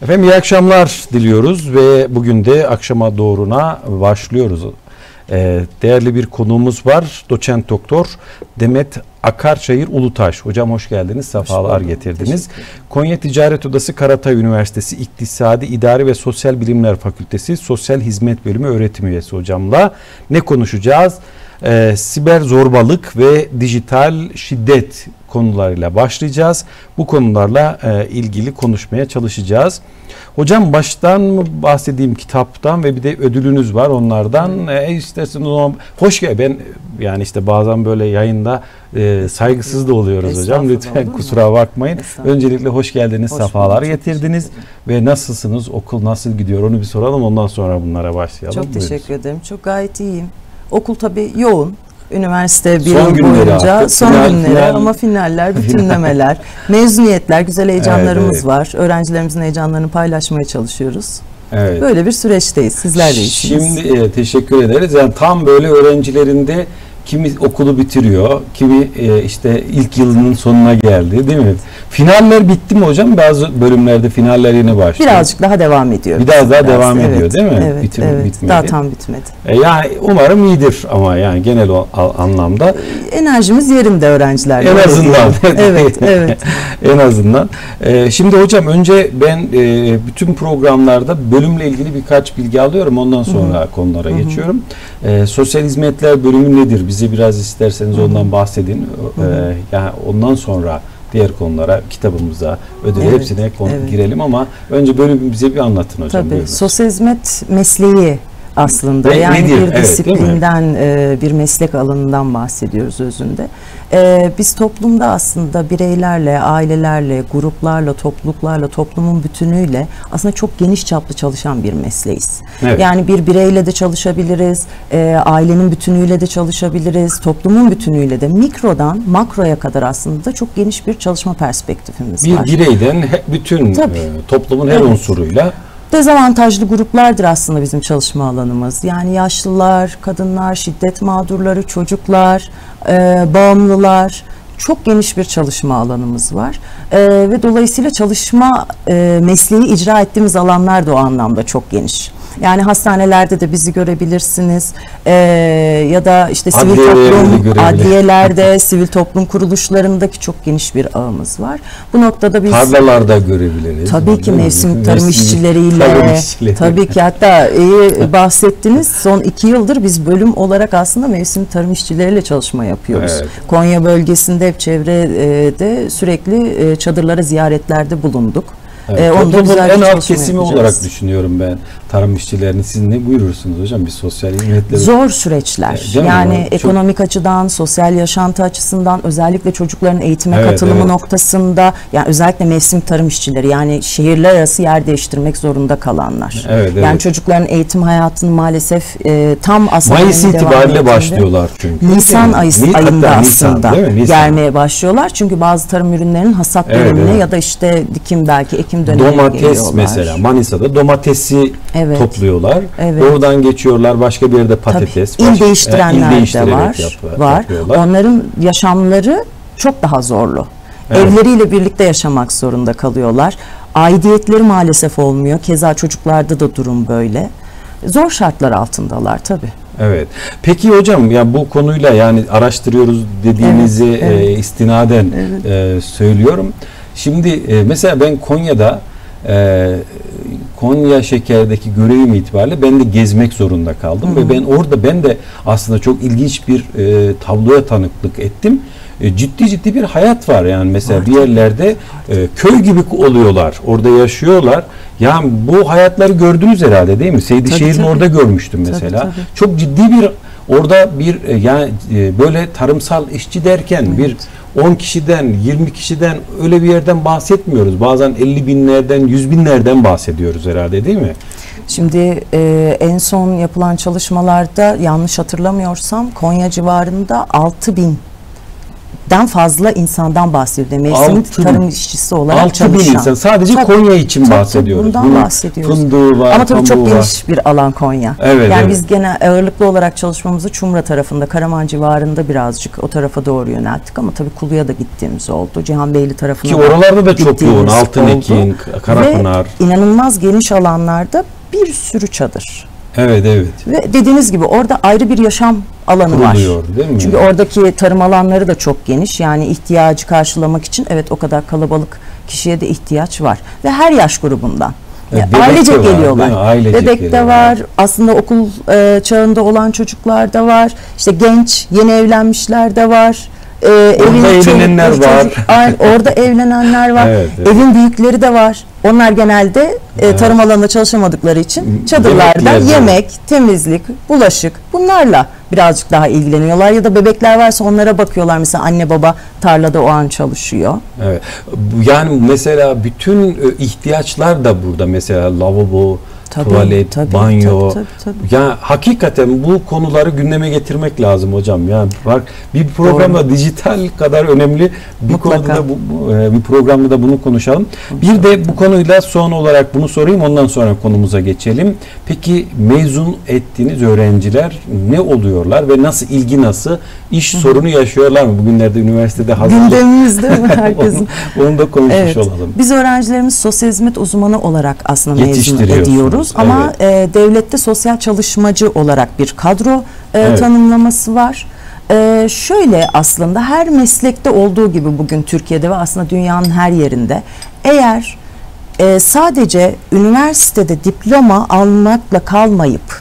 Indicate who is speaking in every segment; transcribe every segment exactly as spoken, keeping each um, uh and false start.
Speaker 1: Efendim iyi akşamlar diliyoruz ve bugün de akşama doğruna başlıyoruz. Ee, değerli bir konuğumuz var. Doçent Doktor Demet Akarçayır Ulutaş. Hocam hoş geldiniz, sefalar getirdiniz. Konya Ticaret Odası Karatay Üniversitesi İktisadi İdari ve Sosyal Bilimler Fakültesi Sosyal Hizmet Bölümü öğretim üyesi hocamla ne konuşacağız? Ee, siber zorbalık ve dijital şiddet konularıyla başlayacağız. Bu konularla e, ilgili konuşmaya çalışacağız. Hocam baştan mı bahsedeyim kitaptan ve bir de ödülünüz var onlardan. E, isterseniz o zaman hoş gel. Ben yani işte bazen böyle yayında e, saygısız da oluyoruz hocam. Lütfen kusura bakmayın. Öncelikle hoş geldiniz, hoş sefalar bulduk, getirdiniz ve nasılsınız? Okul nasıl gidiyor? Onu bir soralım. Ondan sonra bunlara başlayalım.
Speaker 2: Çok Buyurun. Teşekkür ederim. Çok gayet iyiyim. Okul tabii yoğun. Üniversite bir
Speaker 1: son
Speaker 2: yıl boyunca
Speaker 1: artık.
Speaker 2: son
Speaker 1: final,
Speaker 2: günleri
Speaker 1: final.
Speaker 2: ama finaller, bütünlemeler, mezuniyetler, güzel heyecanlarımız evet, evet. var. Öğrencilerimizin heyecanlarını paylaşmaya çalışıyoruz. Evet. Böyle bir süreçteyiz. Sizler de iyisiniz.
Speaker 1: Şimdi e, teşekkür ederiz. Yani tam böyle öğrencilerinde kimi okulu bitiriyor, kimi e, işte ilk yılının sonuna geldi, değil mi? Finaller bitti mi hocam? Bazı bölümlerde finaller yeni başlıyor.
Speaker 2: Birazcık daha devam ediyor.
Speaker 1: Biraz daha
Speaker 2: Biraz,
Speaker 1: devam
Speaker 2: evet,
Speaker 1: ediyor, değil mi?
Speaker 2: Evet,
Speaker 1: Bitim,
Speaker 2: evet.
Speaker 1: Bitmedi.
Speaker 2: Daha tam bitmedi.
Speaker 1: E, yani umarım iyidir ama yani genel o, anlamda.
Speaker 2: Enerjimiz yerinde öğrencilerle.
Speaker 1: En azından.
Speaker 2: Evet, evet.
Speaker 1: En azından. E, şimdi hocam önce ben e, bütün programlarda bölümle ilgili birkaç bilgi alıyorum. Ondan sonra Hı-hı. konulara Hı-hı. geçiyorum. E, sosyal hizmetler bölümü nedir? Bize biraz isterseniz Hı-hı. ondan bahsedin. E, yani ondan sonra diğer konulara, kitabımıza, ödüle evet, hepsine konu, evet. girelim ama önce bölümü bize bir anlatın hocam.
Speaker 2: Tabii.
Speaker 1: Buyurun.
Speaker 2: Sosyal hizmet mesleği aslında. Ne, yani nedir? Bir evet, disiplinden, e, bir meslek alanından bahsediyoruz özünde. E, biz toplumda aslında bireylerle, ailelerle, gruplarla, topluluklarla, toplumun bütünüyle aslında çok geniş çaplı çalışan bir mesleğiz. Evet. Yani bir bireyle de çalışabiliriz, e, ailenin bütünüyle de çalışabiliriz, toplumun bütünüyle de mikrodan makroya kadar aslında çok geniş bir çalışma perspektifimiz
Speaker 1: bir
Speaker 2: var.
Speaker 1: Bir bireyden bütün e, toplumun her evet. unsuruyla.
Speaker 2: Dezavantajlı gruplardır aslında bizim çalışma alanımız. Yani yaşlılar, kadınlar, şiddet mağdurları, çocuklar, e, bağımlılar. Çok geniş bir çalışma alanımız var. E, ve dolayısıyla çalışma e, mesleği icra ettiğimiz alanlar da o anlamda çok geniş. Yani hastanelerde de bizi görebilirsiniz ee, ya da işte sivil toplum, adliyelerde, sivil toplum kuruluşlarındaki çok geniş bir ağımız var. Bu noktada biz
Speaker 1: tarlalarda görebiliriz.
Speaker 2: Tabii ki mevsim tarım işçileriyle, tarım işçileri. Tabii ki hatta iyi bahsettiniz. Son iki yıldır biz bölüm olarak aslında mevsim tarım işçileriyle çalışma yapıyoruz. Evet. Konya bölgesinde hep çevrede sürekli çadırlara ziyaretlerde bulunduk.
Speaker 1: Evet, ee, toplumun en alt kesimi yapacağız. Olarak düşünüyorum ben tarım işçilerini. Siz ne buyurursunuz hocam? Bir sosyal hizmetleri
Speaker 2: zor süreçler. Evet, yani mi? Ekonomik Çok... açıdan, sosyal yaşantı açısından, özellikle çocukların eğitime evet, katılımı evet. noktasında, yani özellikle mevsim tarım işçileri, yani şehirler arası yer değiştirmek zorunda kalanlar. Evet, yani evet. çocukların eğitim hayatını maalesef e, tam aslında
Speaker 1: Mayıs itibariyle başlıyorlar çünkü.
Speaker 2: Nisan ayı,
Speaker 1: Ni
Speaker 2: ayında
Speaker 1: Nisan,
Speaker 2: aslında gelmeye başlıyorlar. Çünkü bazı tarım ürünlerinin hasat evet, dönemine evet. ya da işte dikim belki ekim
Speaker 1: domates
Speaker 2: geliyorlar.
Speaker 1: Mesela Manisa'da domatesi evet. topluyorlar. Evet. Oradan geçiyorlar başka bir yerde patates.
Speaker 2: Tabii, il değiştirenler e, il de var. Yap, var. Onların yaşamları çok daha zorlu. Evet. Evleriyle birlikte yaşamak zorunda kalıyorlar. Aidiyetleri maalesef olmuyor. Keza çocuklarda da durum böyle. Zor şartlar altındalar tabii.
Speaker 1: Evet. Peki hocam ya bu konuyla yani araştırıyoruz dediğinizi evet, evet. E, istinaden evet. e, söylüyorum. Şimdi e, mesela ben Konya'da e, Konya Şeker'deki görevim itibariyle ben de gezmek zorunda kaldım. Hı hı. Ve ben orada ben de aslında çok ilginç bir e, tabloya tanıklık ettim. E, ciddi ciddi bir hayat var yani mesela Artık. bir yerlerde e, köy gibi oluyorlar. Orada yaşıyorlar. Yani bu hayatları gördünüz herhalde değil mi? Seydişehir'in orada görmüştüm mesela. Tabii, tabii. Çok ciddi bir orada bir yani böyle tarımsal işçi derken evet. bir on kişiden yirmi kişiden öyle bir yerden bahsetmiyoruz. Bazen elli binlerden yüz binlerden bahsediyoruz herhalde değil mi?
Speaker 2: Şimdi e, en son yapılan çalışmalarda yanlış hatırlamıyorsam Konya civarında altı bin den fazla insandan bahsediyor. Mevsim tarım işçisi olarak
Speaker 1: altı
Speaker 2: çalışan.
Speaker 1: bin insan. Sadece tabii, Konya için tabii, bahsediyoruz.
Speaker 2: Bundan
Speaker 1: Bunun
Speaker 2: bahsediyoruz.
Speaker 1: Fındığı var,
Speaker 2: ama tabii çok
Speaker 1: var.
Speaker 2: geniş bir alan Konya.
Speaker 1: Evet,
Speaker 2: yani
Speaker 1: evet.
Speaker 2: biz gene ağırlıklı olarak çalışmamızı Çumra tarafında, Karaman civarında birazcık o tarafa doğru yönelttik ama tabii Kulu'ya da gittiğimiz oldu. Cihanbeyli tarafına
Speaker 1: ki oralarda da çok yoğun.
Speaker 2: oldu.
Speaker 1: Altınekin, Karapınar.
Speaker 2: Ve inanılmaz geniş alanlarda bir sürü çadır.
Speaker 1: Evet, evet.
Speaker 2: Ve dediğiniz gibi orada ayrı bir yaşam alanı
Speaker 1: kuruluyor,
Speaker 2: var.
Speaker 1: Değil mi?
Speaker 2: Çünkü oradaki tarım alanları da çok geniş. Yani ihtiyacı karşılamak için evet o kadar kalabalık kişiye de ihtiyaç var. Ve her yaş grubundan. Yani
Speaker 1: Bebek
Speaker 2: ailecek
Speaker 1: de var,
Speaker 2: geliyorlar.
Speaker 1: Ailecek
Speaker 2: Bebek de
Speaker 1: geliyorlar.
Speaker 2: var. Aslında okul e, çağında olan çocuklar da var. İşte genç, yeni evlenmişler de var. E,
Speaker 1: orada evlenenler
Speaker 2: çocuk,
Speaker 1: var.
Speaker 2: Çocuk, ay, orada evlenenler var.
Speaker 1: Evet, evet.
Speaker 2: Evin büyükleri de var. Onlar genelde e, tarım alanında çalışamadıkları için çadırlarda
Speaker 1: Yemek
Speaker 2: yemek, temizlik, bulaşık bunlarla birazcık daha ilgileniyorlar. Ya da bebekler varsa onlara bakıyorlar. Mesela anne baba tarlada o an çalışıyor.
Speaker 1: Evet. Yani mesela bütün e, ihtiyaçlar da burada. Mesela lavabo,
Speaker 2: Tabii,
Speaker 1: tuvalet,
Speaker 2: tabii,
Speaker 1: banyo.
Speaker 2: tabii, tabii, tabii.
Speaker 1: Ya hakikaten bu konuları gündeme getirmek lazım hocam. Yani bak bir programda dijital kadar önemli bir
Speaker 2: Mutlaka.
Speaker 1: konuda bu, bu, e, bir programda da bunu konuşalım. Bir de bu konuyla son olarak bunu sorayım, ondan sonra konumuza geçelim. Peki mezun ettiğiniz öğrenciler ne oluyorlar ve nasıl, ilgi nasıl, iş Hı. sorunu yaşıyorlar mı? Bugünlerde üniversitede hazırlık.
Speaker 2: Gündemimizde mi herkesin?
Speaker 1: onu, onu da konuşmuş
Speaker 2: evet.
Speaker 1: olalım.
Speaker 2: Biz öğrencilerimiz sosyal hizmet uzmanı olarak aslında mezun ediyoruz. Ama evet. e, devlette sosyal çalışmacı olarak bir kadro e, evet. tanımlaması var. E, şöyle aslında her meslekte olduğu gibi bugün Türkiye'de ve aslında dünyanın her yerinde eğer e, sadece üniversitede diploma almakla kalmayıp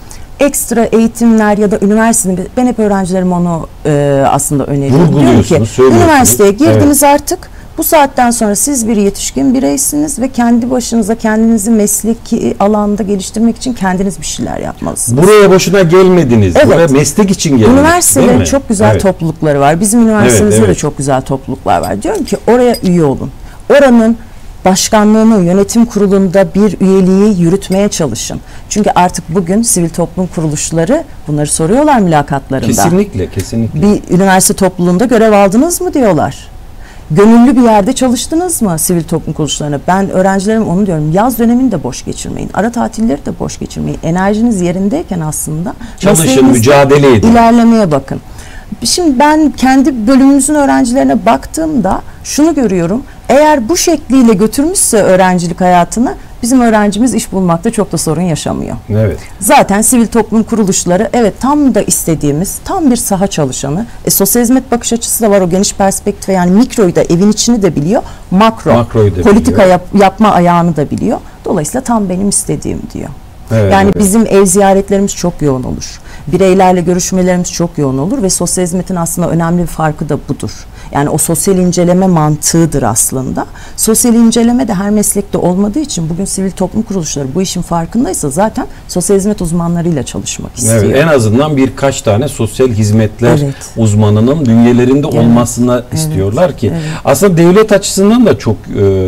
Speaker 2: ekstra eğitimler ya da üniversitede, ben hep öğrencilerime onu e, aslında öneriyorum. Diyorum ki üniversiteye girdiniz evet. artık. Bu saatten sonra siz bir yetişkin bireysiniz ve kendi başınıza kendinizi mesleki alanda geliştirmek için kendiniz bir şeyler yapmalısınız. Buraya
Speaker 1: boşuna gelmediniz.
Speaker 2: Evet.
Speaker 1: Buraya meslek için geldiniz.
Speaker 2: Üniversitelerin çok güzel evet. toplulukları var. Bizim üniversitemizde evet, evet. de çok güzel topluluklar var. Diyorum ki oraya üye olun. Oranın başkanlığını, yönetim kurulunda bir üyeliği yürütmeye çalışın. Çünkü artık bugün sivil toplum kuruluşları bunları soruyorlar mülakatlarında.
Speaker 1: Kesinlikle, kesinlikle.
Speaker 2: Bir üniversite topluluğunda görev aldınız mı diyorlar. Gönüllü bir yerde çalıştınız mı sivil toplum kuruluşlarına? Ben öğrencilerime onu diyorum. Yaz dönemini de boş geçirmeyin. Ara tatilleri de boş geçirmeyin. Enerjiniz yerindeyken aslında
Speaker 1: çalışın, mücadele edin.
Speaker 2: İlerlemeye bakın. Şimdi ben kendi bölümümüzün öğrencilerine baktığımda şunu görüyorum. Eğer bu şekliyle götürmüşse öğrencilik hayatını, bizim öğrencimiz iş bulmakta çok da sorun yaşamıyor.
Speaker 1: Evet.
Speaker 2: Zaten sivil toplum kuruluşları evet tam da istediğimiz tam bir saha çalışanı. E, sosyal hizmet bakış açısı da var, o geniş perspektif, yani mikroyu da, evin içini de biliyor. Makro,
Speaker 1: Makroyu da
Speaker 2: politika
Speaker 1: biliyor.
Speaker 2: Yap, yapma ayağını da biliyor. Dolayısıyla tam benim istediğim diyor.
Speaker 1: Evet,
Speaker 2: yani
Speaker 1: evet.
Speaker 2: bizim ev ziyaretlerimiz çok yoğun olur. Bireylerle görüşmelerimiz çok yoğun olur ve sosyal hizmetin aslında önemli bir farkı da budur. Yani o sosyal inceleme mantığıdır aslında. Sosyal inceleme de her meslekte olmadığı için bugün sivil toplum kuruluşları bu işin farkındaysa zaten sosyal hizmet uzmanlarıyla çalışmak istiyor.
Speaker 1: Evet, en azından birkaç tane sosyal hizmetler
Speaker 2: evet.
Speaker 1: uzmanının bünyelerinde evet. olmasını
Speaker 2: evet.
Speaker 1: istiyorlar ki.
Speaker 2: Evet.
Speaker 1: Aslında devlet açısından da çok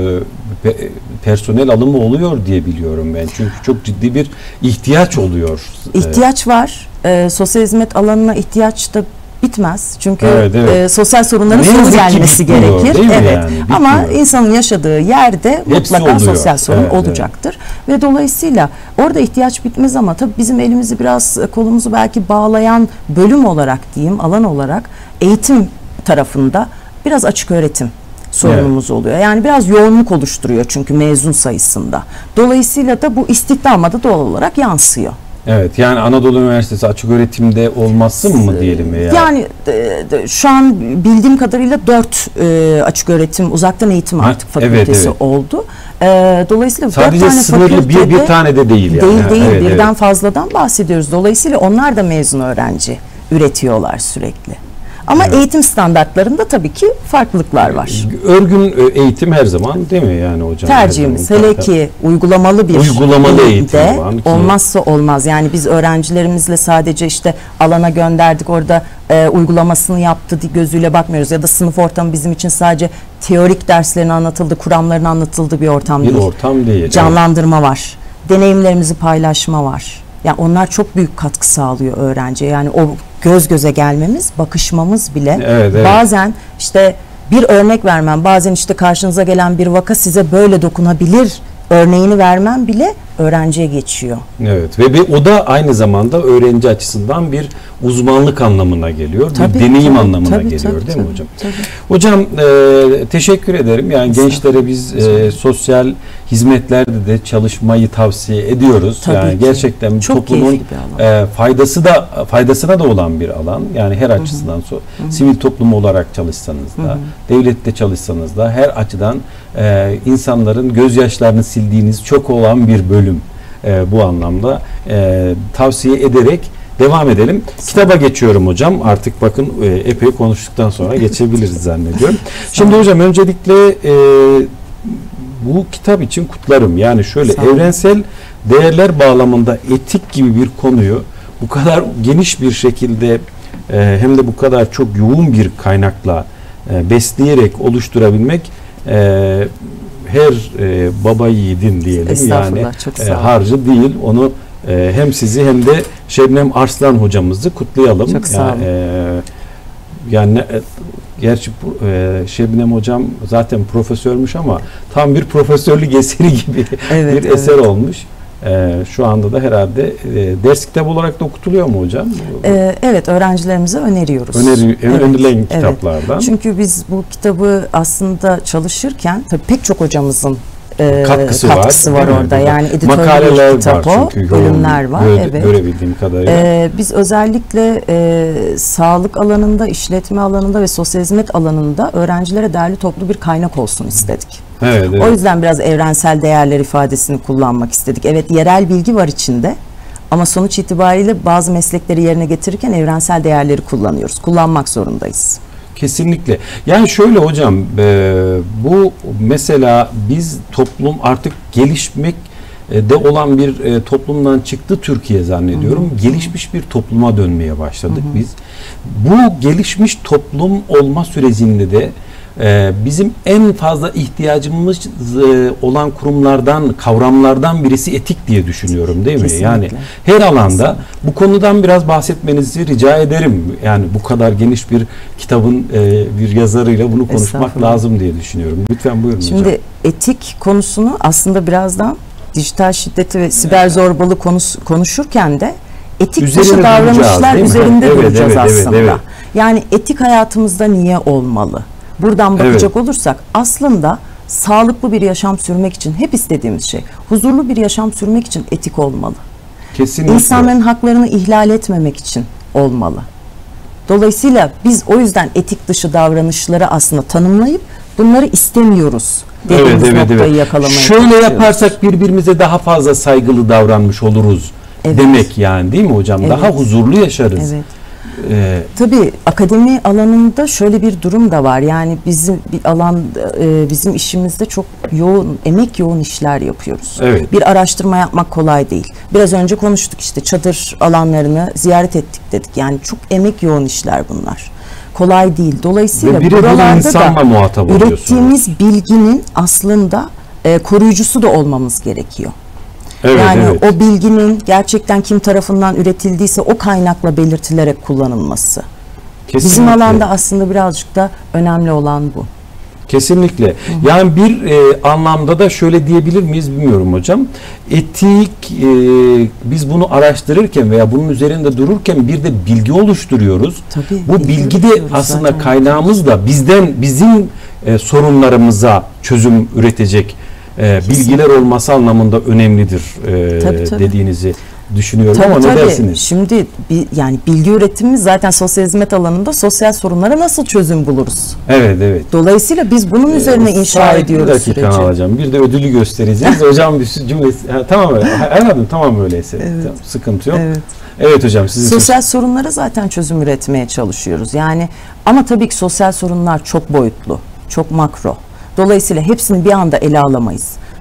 Speaker 1: e, personel alımı oluyor diye biliyorum ben. Çünkü çok ciddi bir ihtiyaç oluyor.
Speaker 2: İhtiyaç var. E, sosyal hizmet alanına ihtiyaç da bitmez. Çünkü
Speaker 1: evet, evet.
Speaker 2: E, sosyal sorunların sonu gelmesi
Speaker 1: bitmiyor,
Speaker 2: gerekir. Evet.
Speaker 1: Yani?
Speaker 2: Ama insanın yaşadığı yerde hepsi mutlaka oluyor. Sosyal sorun evet, olacaktır. Evet. Ve dolayısıyla orada ihtiyaç bitmez ama tabii bizim elimizi biraz, kolumuzu belki bağlayan bölüm olarak diyeyim, alan olarak eğitim tarafında biraz açık öğretim sorunumuz evet. oluyor. Yani biraz yoğunluk oluşturuyor çünkü mezun sayısında. Dolayısıyla da bu istihdama da doğal olarak yansıyor.
Speaker 1: Evet, yani Anadolu Üniversitesi açık öğretimde olmasın mı diyelim veya?
Speaker 2: Yani e, de, şu an bildiğim kadarıyla dört e, açık öğretim, uzaktan eğitim ha, artık fakültesi evet, evet. oldu. E, dolayısıyla
Speaker 1: sadece
Speaker 2: dört tane
Speaker 1: sınırlı bir, bir tane de değil.
Speaker 2: Değil
Speaker 1: yani.
Speaker 2: değil,
Speaker 1: evet,
Speaker 2: birden
Speaker 1: evet.
Speaker 2: fazladan bahsediyoruz. Dolayısıyla onlar da mezun öğrenci üretiyorlar sürekli. Ama evet. eğitim standartlarında tabii ki farklılıklar var.
Speaker 1: Örgün eğitim her zaman değil mi yani hocam?
Speaker 2: Tercihimiz hele ki uygulamalı bir
Speaker 1: uygulamalı eğitim
Speaker 2: olmazsa olmaz. Yani biz öğrencilerimizle sadece işte alana gönderdik, orada e, uygulamasını yaptı gözüyle bakmıyoruz. Ya da sınıf ortamı bizim için sadece teorik derslerin anlatıldığı, kuramların anlatıldığı bir ortam
Speaker 1: bir
Speaker 2: değil.
Speaker 1: ortam değil.
Speaker 2: Canlandırma evet. var. Deneyimlerimizi paylaşma var. Yani onlar çok büyük katkı sağlıyor öğrenciye. Yani o göz göze gelmemiz, bakışmamız bile
Speaker 1: Evet, evet.
Speaker 2: bazen işte bir örnek vermem, bazen işte karşınıza gelen bir vaka size böyle dokunabilir örneğini vermem bile öğrenciye geçiyor.
Speaker 1: Evet ve, ve o da aynı zamanda öğrenci açısından bir uzmanlık anlamına geliyor.
Speaker 2: Tabii,
Speaker 1: bir deneyim
Speaker 2: tabii,
Speaker 1: anlamına
Speaker 2: tabii,
Speaker 1: geliyor
Speaker 2: tabii,
Speaker 1: değil mi
Speaker 2: tabii,
Speaker 1: hocam?
Speaker 2: tabii.
Speaker 1: Hocam e, teşekkür ederim. Yani gençlere biz e, sosyal hizmetlerde de çalışmayı tavsiye ediyoruz.
Speaker 2: Tabii
Speaker 1: yani
Speaker 2: ki.
Speaker 1: gerçekten
Speaker 2: Çok
Speaker 1: toplumun
Speaker 2: keyifli bir alan.
Speaker 1: e, faydası da faydasına da olan bir alan. Yani her açısından so, sivil toplum olarak çalışsanız da,
Speaker 2: Hı hı.
Speaker 1: devlette çalışsanız da her açıdan e, insanların gözyaşlarını sildiğiniz çok olan bir bölüm. E, bu anlamda e, tavsiye ederek devam edelim. Kitaba geçiyorum hocam. Artık bakın e, epey konuştuktan sonra geçebiliriz zannediyorum. Şimdi hocam öncelikle e, bu kitap için kutlarım. Yani şöyle evrensel değerler bağlamında etik gibi bir konuyu bu kadar geniş bir şekilde e, hem de bu kadar çok yoğun bir kaynakla e, besleyerek oluşturabilmek e, her e, baba yiğidin diyelim yani
Speaker 2: çok
Speaker 1: e, harcı değil. Onu e, hem sizi hem de Şebnem Arslan hocamızı kutlayalım.
Speaker 2: Çok sağ olun.
Speaker 1: Yani, e, yani e, gerçi e, Şebnem hocam zaten profesörmüş ama tam bir profesörlük eseri gibi
Speaker 2: evet,
Speaker 1: bir eser
Speaker 2: evet.
Speaker 1: olmuş. Ee, şu anda da herhalde e, ders kitabı olarak da okutuluyor mu hocam?
Speaker 2: Ee, evet, öğrencilerimize öneriyoruz.
Speaker 1: Öneri,
Speaker 2: evet,
Speaker 1: önerilen
Speaker 2: evet.
Speaker 1: kitaplardan.
Speaker 2: Çünkü biz bu kitabı aslında çalışırken tabii pek çok hocamızın e,
Speaker 1: katkısı,
Speaker 2: katkısı var, var orada. Yani
Speaker 1: makaleler
Speaker 2: bir kitap
Speaker 1: var
Speaker 2: o,
Speaker 1: çünkü
Speaker 2: bölümler var.
Speaker 1: Göre,
Speaker 2: evet.
Speaker 1: Görebildiğim kadarıyla.
Speaker 2: Ee, biz özellikle e, sağlık alanında, işletme alanında ve sosyal hizmet alanında öğrencilere değerli toplu bir kaynak olsun istedik.
Speaker 1: Evet, evet.
Speaker 2: O yüzden biraz evrensel değerler ifadesini kullanmak istedik. Evet, yerel bilgi var içinde ama sonuç itibariyle bazı meslekleri yerine getirirken evrensel değerleri kullanıyoruz. Kullanmak zorundayız.
Speaker 1: Kesinlikle. Yani şöyle hocam, e, bu mesela biz toplum artık gelişmek de olan bir e, toplumdan çıktı Türkiye zannediyorum. Hı hı. Gelişmiş bir topluma dönmeye başladık hı hı. biz. Bu gelişmiş toplum olma sürecinde de e, bizim en fazla ihtiyacımız e, olan kurumlardan, kavramlardan birisi etik diye düşünüyorum değil mi?
Speaker 2: Kesinlikle.
Speaker 1: Yani her alanda
Speaker 2: Kesinlikle.
Speaker 1: bu konudan biraz bahsetmenizi rica ederim. Yani bu kadar geniş bir kitabın e, bir yazarıyla bunu konuşmak lazım diye düşünüyorum. Lütfen buyurun
Speaker 2: Şimdi,
Speaker 1: hocam.
Speaker 2: Şimdi etik konusunu aslında birazdan dijital şiddeti ve siber zorbalığı konusu, konuşurken de etik
Speaker 1: üzerine
Speaker 2: dışı davranışlar üzerinde
Speaker 1: evet,
Speaker 2: duracağız
Speaker 1: evet,
Speaker 2: aslında.
Speaker 1: Evet, evet.
Speaker 2: Yani etik hayatımızda niye olmalı? Buradan bakacak evet. olursak aslında sağlıklı bir yaşam sürmek için hep istediğimiz şey, huzurlu bir yaşam sürmek için etik olmalı.
Speaker 1: Kesinlikle.
Speaker 2: İnsanların haklarını ihlal etmemek için olmalı. Dolayısıyla biz o yüzden etik dışı davranışları aslında tanımlayıp bunları istemiyoruz dediğimiz evet, evet, noktayı evet. yakalamaya
Speaker 1: Şöyle yaparsak birbirimize daha fazla saygılı davranmış oluruz evet. demek yani değil mi hocam? Evet. Daha huzurlu yaşarız. Evet.
Speaker 2: Ee, Tabii akademi alanında şöyle bir durum da var. Yani bizim bir alan, e, bizim işimizde çok yoğun, emek yoğun işler yapıyoruz.
Speaker 1: Evet.
Speaker 2: Bir araştırma yapmak kolay değil. Biraz önce konuştuk işte çadır alanlarını ziyaret ettik dedik. Yani çok emek yoğun işler bunlar. Kolay değil. Dolayısıyla buralarda da ürettiğimiz bilginin aslında e, koruyucusu da olmamız gerekiyor.
Speaker 1: Evet,
Speaker 2: yani
Speaker 1: evet.
Speaker 2: o bilginin gerçekten kim tarafından üretildiyse o kaynakla belirtilerek kullanılması. Kesinlikle. Bizim alanda aslında birazcık da önemli olan bu.
Speaker 1: Kesinlikle. Hı hı. Yani bir e, anlamda da şöyle diyebilir miyiz bilmiyorum hocam. Etik e, biz bunu araştırırken veya bunun üzerinde dururken bir de bilgi oluşturuyoruz.
Speaker 2: Tabii,
Speaker 1: bu bilgi, bilgi de aslında zaten. Kaynağımız da bizden bizim e, sorunlarımıza çözüm üretecek e, bilgiler olması anlamında önemlidir e, tabii, tabii. dediğinizi düşünüyorum tabii, ama ne tabii. dersiniz?
Speaker 2: Şimdi bir, yani bilgi üretimimiz zaten sosyal hizmet alanında sosyal sorunlara nasıl çözüm buluruz?
Speaker 1: Evet evet.
Speaker 2: Dolayısıyla biz bunun ee, üzerine inşa ediyoruz
Speaker 1: süreci. Bir dakika alacağım. Bir de ödülü göstereceğiz. Hocam bir cümlesi. Ha, tamam öyle. Anladım. Tamam öyleyse. Evet. Tamam, sıkıntı yok. Evet. Evet hocam. Sizin
Speaker 2: sosyal söz... sorunlara zaten çözüm üretmeye çalışıyoruz. Yani ama tabii ki sosyal sorunlar çok boyutlu, çok makro. Dolayısıyla hepsini bir anda ele alamayız.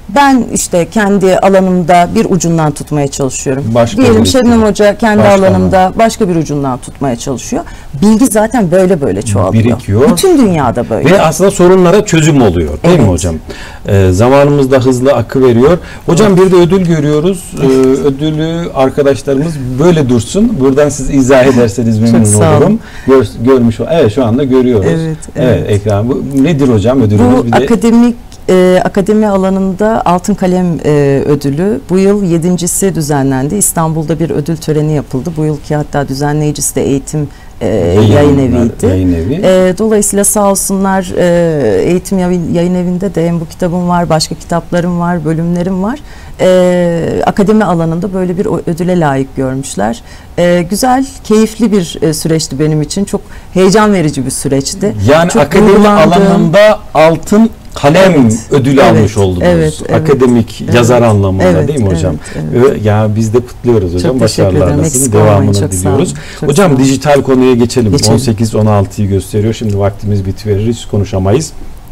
Speaker 2: Ben işte kendi alanımda bir ucundan tutmaya çalışıyorum.
Speaker 1: Başka
Speaker 2: Diyelim
Speaker 1: bir-
Speaker 2: Şebnem Hoca kendi
Speaker 1: Başka
Speaker 2: alanımda başka bir ucundan tutmaya çalışıyor. Bilgi zaten böyle böyle çoğalıyor.
Speaker 1: Birikiyor.
Speaker 2: Bütün dünyada böyle.
Speaker 1: Ve aslında sorunlara çözüm oluyor değil mi
Speaker 2: Evet.
Speaker 1: hocam? Ee, zamanımız da hızlı akı veriyor. Hocam bir de ödül görüyoruz. Ee, ödülü arkadaşlarımız böyle dursun. Buradan siz izah ederseniz memnun
Speaker 2: sağ olun.
Speaker 1: olurum. Gör, görmüş ol- Evet şu anda görüyoruz.
Speaker 2: Evet,
Speaker 1: Evet,
Speaker 2: evet.
Speaker 1: ekran. Bu nedir hocam ödülümüz?
Speaker 2: Bu
Speaker 1: Bir de
Speaker 2: akademik e, akademi alanında Altın Kalem e, ödülü bu yıl yedincisi düzenlendi. İstanbul'da bir ödül töreni yapıldı. Bu yılki hatta düzenleyicisi de Eğitim e, Yayın,
Speaker 1: Yayın-
Speaker 2: Evi'ydi.
Speaker 1: Yayın Evi.
Speaker 2: E, dolayısıyla sağ olsunlar e, Eğitim Yayın, Yayın Evi'nde de hem bu kitabım var, başka kitaplarım var, bölümlerim var. E, akademi alanında böyle bir ödüle layık görmüşler. E, güzel, keyifli bir e, süreçti benim için. Çok heyecan verici bir süreçti.
Speaker 1: Yani
Speaker 2: Çok
Speaker 1: akademi
Speaker 2: gururlandım.
Speaker 1: alanında altın kalem
Speaker 2: Evet,
Speaker 1: ödülü
Speaker 2: evet,
Speaker 1: almış oldunuz.
Speaker 2: evet, evet,
Speaker 1: Akademik
Speaker 2: evet,
Speaker 1: yazar anlamında
Speaker 2: evet,
Speaker 1: değil mi hocam?
Speaker 2: evet,
Speaker 1: Ve Ya biz de kutluyoruz hocam.
Speaker 2: Çok teşekkür ederim.
Speaker 1: Başarılarınızın
Speaker 2: Eksik olmayın,
Speaker 1: devamını
Speaker 2: çok sağ olun.
Speaker 1: diliyoruz.
Speaker 2: Çok
Speaker 1: Hocam
Speaker 2: sağ olun.
Speaker 1: dijital konuya geçelim.
Speaker 2: Geçelim.
Speaker 1: on sekiz on altıyı gösteriyor. Şimdi vaktimiz bitiverir. Hiç konuşamayız.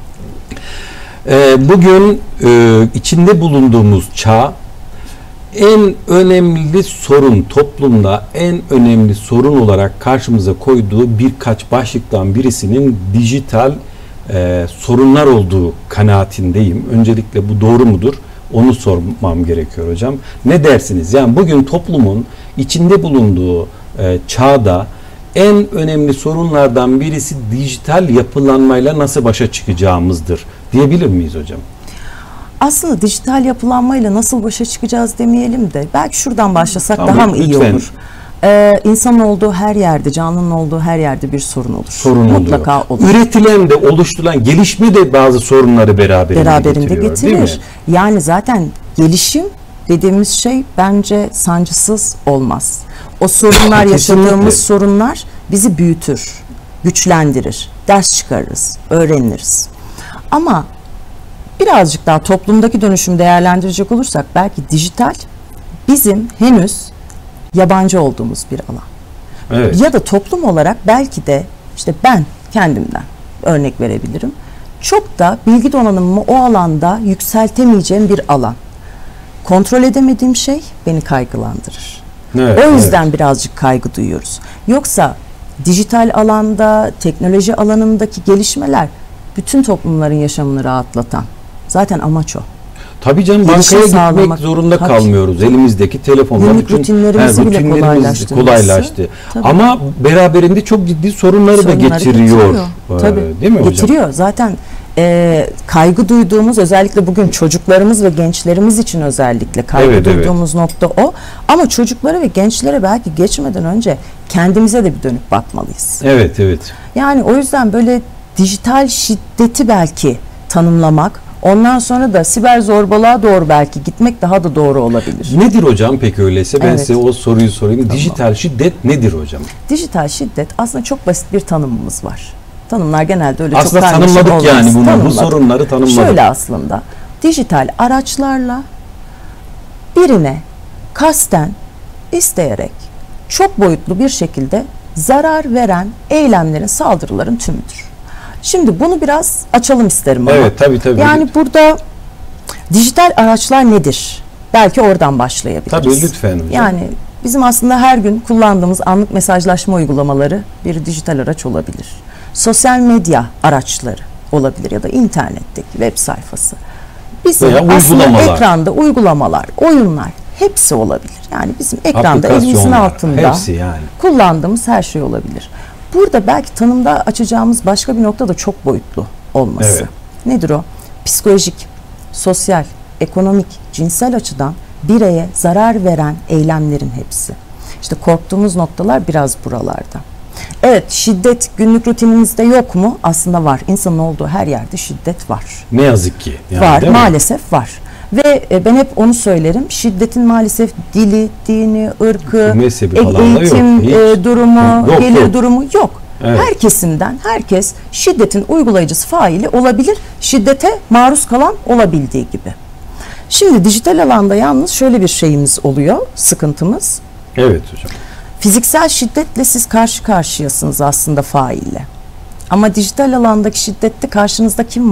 Speaker 1: Ee, bugün e, içinde bulunduğumuz çağ en önemli sorun, toplumda en önemli sorun olarak karşımıza koyduğu birkaç başlıktan birisinin dijital e, sorunlar olduğu kanaatindeyim. Öncelikle bu doğru mudur? Onu sormam gerekiyor hocam. Ne dersiniz? Yani bugün toplumun içinde bulunduğu e, çağda en önemli sorunlardan birisi dijital yapılanmayla nasıl başa çıkacağımızdır diyebilir miyiz hocam?
Speaker 2: Aslında dijital yapılanmayla nasıl başa çıkacağız demeyelim de belki şuradan başlasak
Speaker 1: Tamam,
Speaker 2: daha mı iyi
Speaker 1: lütfen.
Speaker 2: olur? Ee, insanın olduğu her yerde, canlının olduğu her yerde bir sorun olur.
Speaker 1: Sorun
Speaker 2: Mutlaka
Speaker 1: oluyor.
Speaker 2: olur.
Speaker 1: Üretilen de oluşturulan gelişme de bazı sorunları beraberinde,
Speaker 2: Beraberinde
Speaker 1: getiriyor, değil mi?
Speaker 2: getirir. Yani zaten gelişim dediğimiz şey bence sancısız olmaz. O sorunlar,
Speaker 1: Kesinlikle.
Speaker 2: yaşadığımız sorunlar bizi büyütür, güçlendirir, ders çıkarırız, öğreniriz. Ama birazcık daha toplumdaki dönüşümü değerlendirecek olursak belki dijital bizim henüz yabancı olduğumuz bir alan.
Speaker 1: Evet.
Speaker 2: Ya da toplum olarak belki de işte ben kendimden örnek verebilirim. Çok da bilgi donanımımı o alanda yükseltemeyeceğim bir alan. Kontrol edemediğim şey beni kaygılandırır.
Speaker 1: Evet,
Speaker 2: O yüzden
Speaker 1: evet.
Speaker 2: birazcık kaygı duyuyoruz. Yoksa dijital alanda, teknoloji alanındaki gelişmeler bütün toplumların yaşamını rahatlatan. Zaten amaç o.
Speaker 1: Tabii canım,
Speaker 2: Gelişim
Speaker 1: bankaya gitmek
Speaker 2: sağlamak.
Speaker 1: zorunda
Speaker 2: Tabii.
Speaker 1: kalmıyoruz. Elimizdeki telefonla
Speaker 2: Günlük
Speaker 1: bütün
Speaker 2: rutinlerimizi
Speaker 1: he,
Speaker 2: bile
Speaker 1: rutinlerimiz
Speaker 2: kolaylaştırması.
Speaker 1: kolaylaştı.
Speaker 2: Tabii.
Speaker 1: Ama beraberinde çok ciddi sorunları,
Speaker 2: Sorunları
Speaker 1: da getiriyor. Ee,
Speaker 2: Tabii.
Speaker 1: Değil mi hocam?
Speaker 2: Getiriyor. Zaten e, kaygı duyduğumuz, özellikle bugün çocuklarımız ve gençlerimiz için özellikle kaygı
Speaker 1: Evet, evet.
Speaker 2: duyduğumuz nokta o. Ama çocuklara ve gençlere belki geçmeden önce kendimize de bir dönüp bakmalıyız.
Speaker 1: Evet, evet.
Speaker 2: Yani o yüzden böyle dijital şiddeti belki tanımlamak, ondan sonra da siber zorbalığa doğru belki gitmek daha da doğru olabilir.
Speaker 1: Nedir hocam peki öyleyse? Ben
Speaker 2: Evet.
Speaker 1: size o soruyu sorayım. Dijital şiddet nedir hocam?
Speaker 2: Dijital şiddet aslında çok basit bir tanımımız var. Tanımlar genelde öyle
Speaker 1: Aslında
Speaker 2: çok karmaşık
Speaker 1: tanımladık
Speaker 2: olmaz.
Speaker 1: yani bunu, bu
Speaker 2: Tanımladık.
Speaker 1: sorunları tanımladık.
Speaker 2: Şöyle aslında dijital araçlarla birine kasten, isteyerek, çok boyutlu bir şekilde zarar veren eylemlerin, saldırıların tümüdür. Şimdi bunu biraz açalım isterim ama.
Speaker 1: Evet, tabii tabii.
Speaker 2: Yani burada dijital araçlar nedir? Belki oradan başlayabiliriz.
Speaker 1: Tabii, lütfen hocam.
Speaker 2: Yani bizim aslında her gün kullandığımız anlık mesajlaşma uygulamaları bir dijital araç olabilir. Sosyal medya araçları olabilir ya da internetteki web sayfası. Bizim
Speaker 1: Veya
Speaker 2: aslında
Speaker 1: uygulamalar.
Speaker 2: ekranda uygulamalar, oyunlar hepsi olabilir. Yani bizim ekranda elimizin
Speaker 1: Aplikasyonlar,
Speaker 2: altında
Speaker 1: hepsi yani.
Speaker 2: kullandığımız her şey olabilir. Burada belki tanımda açacağımız başka bir nokta da çok boyutlu olması.
Speaker 1: Evet.
Speaker 2: Nedir o? Psikolojik, sosyal, ekonomik, cinsel açıdan bireye zarar veren eylemlerin hepsi. İşte korktuğumuz noktalar biraz buralarda. Evet, şiddet günlük rutinimizde yok mu? Aslında var. İnsanın olduğu her yerde şiddet var.
Speaker 1: Ne yazık ki. Yani,
Speaker 2: var,
Speaker 1: değil mi?
Speaker 2: maalesef var. Ve e, ben hep onu söylerim. Şiddetin maalesef dili, dini, ırkı,
Speaker 1: Mezhebi
Speaker 2: e-
Speaker 1: falan da yok.
Speaker 2: eğitim
Speaker 1: Hiç.
Speaker 2: e, durumu,
Speaker 1: Yok,
Speaker 2: gelir
Speaker 1: yok.
Speaker 2: durumu yok.
Speaker 1: Evet.
Speaker 2: Her kesimden herkes şiddetin uygulayıcısı, faili olabilir. Şiddete maruz kalan olabildiği gibi. Şimdi dijital alanda yalnız şöyle bir şeyimiz oluyor, sıkıntımız.
Speaker 1: Evet hocam.
Speaker 2: Fiziksel şiddetle siz karşı karşıyasınız aslında faille. Ama dijital alandaki şiddette karşınızda kim var?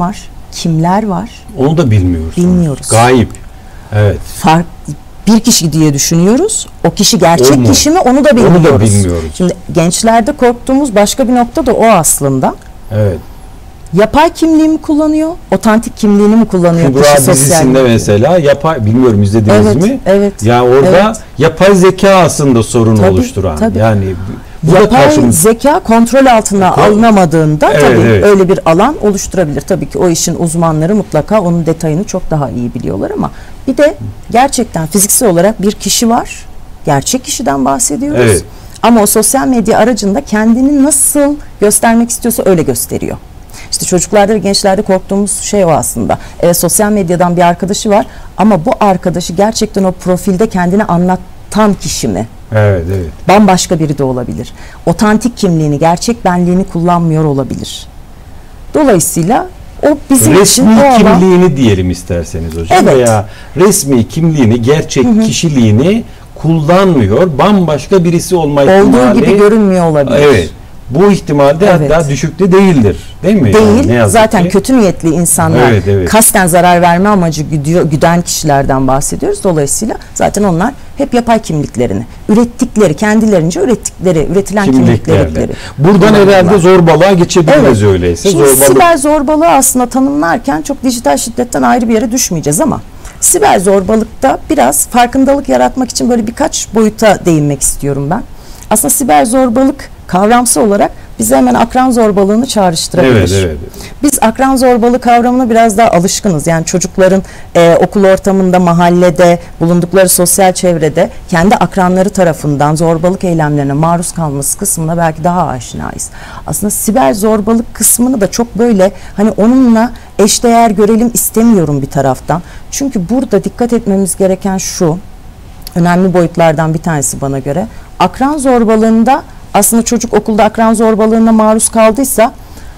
Speaker 2: kimler var?
Speaker 1: Onu da bilmiyoruz.
Speaker 2: Bilmiyoruz.
Speaker 1: Gayip. Evet.
Speaker 2: Fark, bir kişi diye düşünüyoruz. O kişi gerçek
Speaker 1: O
Speaker 2: kişi mi onu da bilmiyoruz.
Speaker 1: Onu da bilmiyoruz.
Speaker 2: Şimdi gençlerde korktuğumuz başka bir nokta da o aslında.
Speaker 1: Evet.
Speaker 2: Yapay kimliği mi kullanıyor? Otantik kimliğini mi kullanıyor?
Speaker 1: Kübra dizisinde mesela yapay, bilmiyorum izlediniz
Speaker 2: evet,
Speaker 1: mi?
Speaker 2: Evet.
Speaker 1: Yani orada
Speaker 2: evet.
Speaker 1: yapay zeka aslında sorunu
Speaker 2: tabii,
Speaker 1: oluşturan.
Speaker 2: Tabii.
Speaker 1: Yani bu
Speaker 2: yapay
Speaker 1: da karşımız...
Speaker 2: zeka kontrol altına
Speaker 1: Kon...
Speaker 2: alınamadığında
Speaker 1: evet,
Speaker 2: tabii
Speaker 1: evet.
Speaker 2: öyle bir alan oluşturabilir. Tabii ki o işin uzmanları mutlaka onun detayını çok daha iyi biliyorlar ama bir de gerçekten fiziksel olarak bir kişi var. Gerçek kişiden bahsediyoruz.
Speaker 1: Evet.
Speaker 2: Ama o sosyal medya aracında kendini nasıl göstermek istiyorsa öyle gösteriyor. İşte çocuklarda ve gençlerde korktuğumuz şey o aslında. Evet, sosyal medyadan bir arkadaşı var ama bu arkadaşı gerçekten o profilde kendini anlatan kişi mi?
Speaker 1: Evet, evet.
Speaker 2: Bambaşka biri de olabilir. Otantik kimliğini, gerçek benliğini kullanmıyor olabilir. Dolayısıyla o bizim
Speaker 1: resmi
Speaker 2: için o
Speaker 1: kimliğini
Speaker 2: alan...
Speaker 1: diyelim isterseniz hocam,
Speaker 2: evet.
Speaker 1: veya resmi kimliğini, gerçek hı hı. kişiliğini kullanmıyor. Bambaşka birisi olma ihtimali.
Speaker 2: Olduğu gibi görünmüyor olabilir.
Speaker 1: Evet. Bu ihtimalde evet. hatta düşükte değildir. Değil mi?
Speaker 2: Değil.
Speaker 1: Yani ne yazık
Speaker 2: Zaten
Speaker 1: ki.
Speaker 2: kötü niyetli insanlar,
Speaker 1: evet, evet.
Speaker 2: kasten zarar verme amacı güdüyor, güden kişilerden bahsediyoruz. Dolayısıyla zaten onlar hep yapay kimliklerini, ürettikleri, kendilerince ürettikleri, üretilen kimlikleri.
Speaker 1: Buradan herhalde zorbalığa geçebiliriz evet. öyleyse.
Speaker 2: Şimdi
Speaker 1: Zorbalık...
Speaker 2: siber zorbalığı aslında tanımlarken çok dijital şiddetten ayrı bir yere düşmeyeceğiz ama siber zorbalıkta biraz farkındalık yaratmak için böyle birkaç boyuta değinmek istiyorum ben. Aslında siber zorbalık kavramsal olarak bize hemen akran zorbalığını çağrıştırabilir.
Speaker 1: Evet, evet.
Speaker 2: Biz akran zorbalığı kavramına biraz daha alışkınız. Yani çocukların e, okul ortamında, mahallede, bulundukları sosyal çevrede kendi akranları tarafından zorbalık eylemlerine maruz kalması kısmına belki daha aşinayız. Aslında siber zorbalık kısmını da çok böyle hani onunla eşdeğer görelim istemiyorum bir taraftan. Çünkü burada dikkat etmemiz gereken şu, önemli boyutlardan bir tanesi bana göre. Akran zorbalığında aslında çocuk okulda akran zorbalığına maruz kaldıysa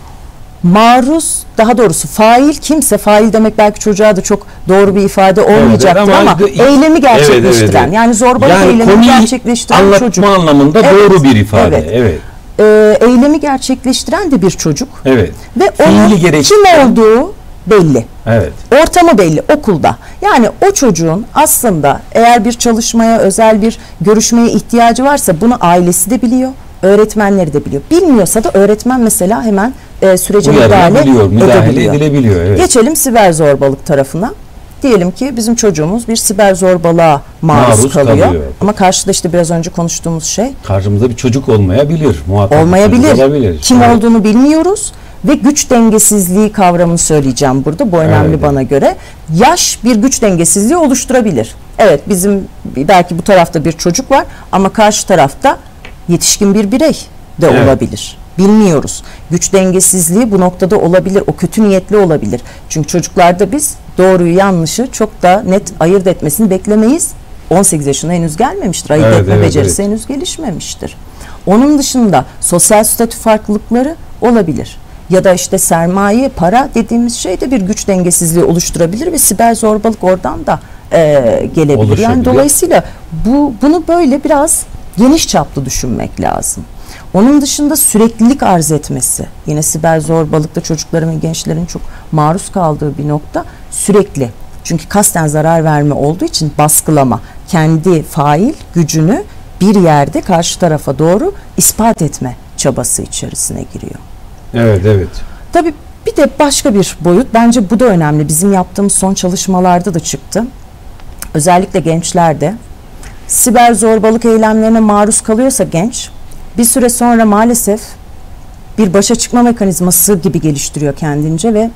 Speaker 2: maruz, daha doğrusu fail kimse, fail demek belki çocuğa da çok doğru bir ifade olmayacaktır evet, ama, ama eylemi gerçekleştiren evet, evet, evet. yani zorbalık yani eylemi gerçekleştiren çocuk.
Speaker 1: Anlatma anlamında evet, doğru bir ifade. Evet. evet.
Speaker 2: Ee, eylemi gerçekleştiren de bir çocuk.
Speaker 1: Evet.
Speaker 2: Ve onun kim olduğu belli.
Speaker 1: Evet.
Speaker 2: Ortamı belli okulda. Yani o çocuğun aslında eğer bir çalışmaya, özel bir görüşmeye ihtiyacı varsa bunu ailesi de biliyor, öğretmenleri de biliyor. Bilmiyorsa da öğretmen mesela hemen e, sürece müdahale,
Speaker 1: müdahale
Speaker 2: edebiliyor.
Speaker 1: edilebiliyor. Evet.
Speaker 2: Geçelim siber zorbalık tarafına. Diyelim ki bizim çocuğumuz bir siber zorbalığa maruz, maruz kalıyor. kalıyor. Ama karşıda işte biraz önce konuştuğumuz şey.
Speaker 1: Karşımızda bir çocuk olmayabilir. Muhakkak
Speaker 2: olmayabilir.
Speaker 1: Olabilir.
Speaker 2: Kim
Speaker 1: evet.
Speaker 2: olduğunu bilmiyoruz. Ve güç dengesizliği kavramını söyleyeceğim burada. Bu önemli evet, bana evet. göre. Yaş bir güç dengesizliği oluşturabilir. Evet, bizim belki bu tarafta bir çocuk var ama karşı tarafta yetişkin bir birey de evet. olabilir. Bilmiyoruz. Güç dengesizliği bu noktada olabilir. O kötü niyetli olabilir. Çünkü çocuklarda biz doğruyu yanlışı çok da net ayırt etmesini beklemeyiz. on sekiz yaşına henüz gelmemiştir. Ayırt evet, etme evet, becerisi evet. henüz gelişmemiştir. Onun dışında sosyal statü farklılıkları olabilir. Ya da işte sermaye, para dediğimiz şey de bir güç dengesizliği oluşturabilir ve siber zorbalık oradan da e, gelebilir. Yani dolayısıyla bu bunu böyle biraz geniş çaplı düşünmek lazım. Onun dışında süreklilik arz etmesi. Yine siber zorbalıkta çocukların ve gençlerin çok maruz kaldığı bir nokta sürekli. Çünkü kasten zarar verme olduğu için baskılama, kendi fail gücünü bir yerde karşı tarafa doğru ispat etme çabası içerisine giriyor.
Speaker 1: Evet, evet.
Speaker 2: Tabii bir de başka bir boyut, bence bu da önemli. Bizim yaptığımız son çalışmalarda da çıktı. Özellikle gençlerde siber zorbalık eylemlerine maruz kalıyorsa genç, bir süre sonra maalesef bir başa çıkma mekanizması gibi geliştiriyor kendince ve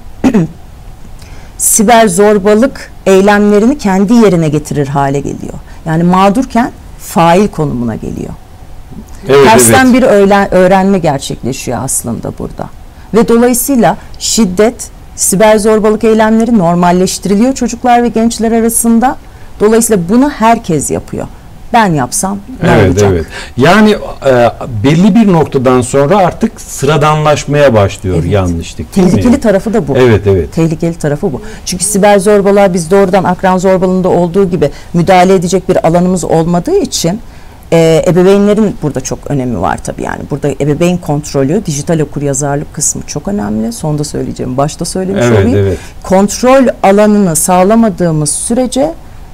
Speaker 2: siber zorbalık eylemlerini kendi yerine getirir hale geliyor. Yani mağdurken fail konumuna geliyor. Evet, tersten evet. bir öğren, öğrenme gerçekleşiyor aslında burada. Ve dolayısıyla şiddet, siber zorbalık eylemleri normalleştiriliyor çocuklar ve gençler arasında. Dolayısıyla bunu herkes yapıyor. Ben yapsam ne
Speaker 1: evet,
Speaker 2: olacak?
Speaker 1: Evet. Yani e, belli bir noktadan sonra artık sıradanlaşmaya başlıyor evet. yanlışlık.
Speaker 2: Tehlikeli mi? tarafı da bu.
Speaker 1: Evet, evet.
Speaker 2: Tehlikeli tarafı bu. Çünkü siber zorbalığa biz doğrudan akran zorbalığında olduğu gibi müdahale edecek bir alanımız olmadığı için Ee, ebeveynlerin burada çok önemi var tabii, yani burada ebeveyn kontrolü, dijital okuryazarlık kısmı çok önemli. Sonda söyleyeceğim, başta söylemiş
Speaker 1: Evet,
Speaker 2: olayım.
Speaker 1: evet.
Speaker 2: Kontrol alanını sağlamadığımız sürece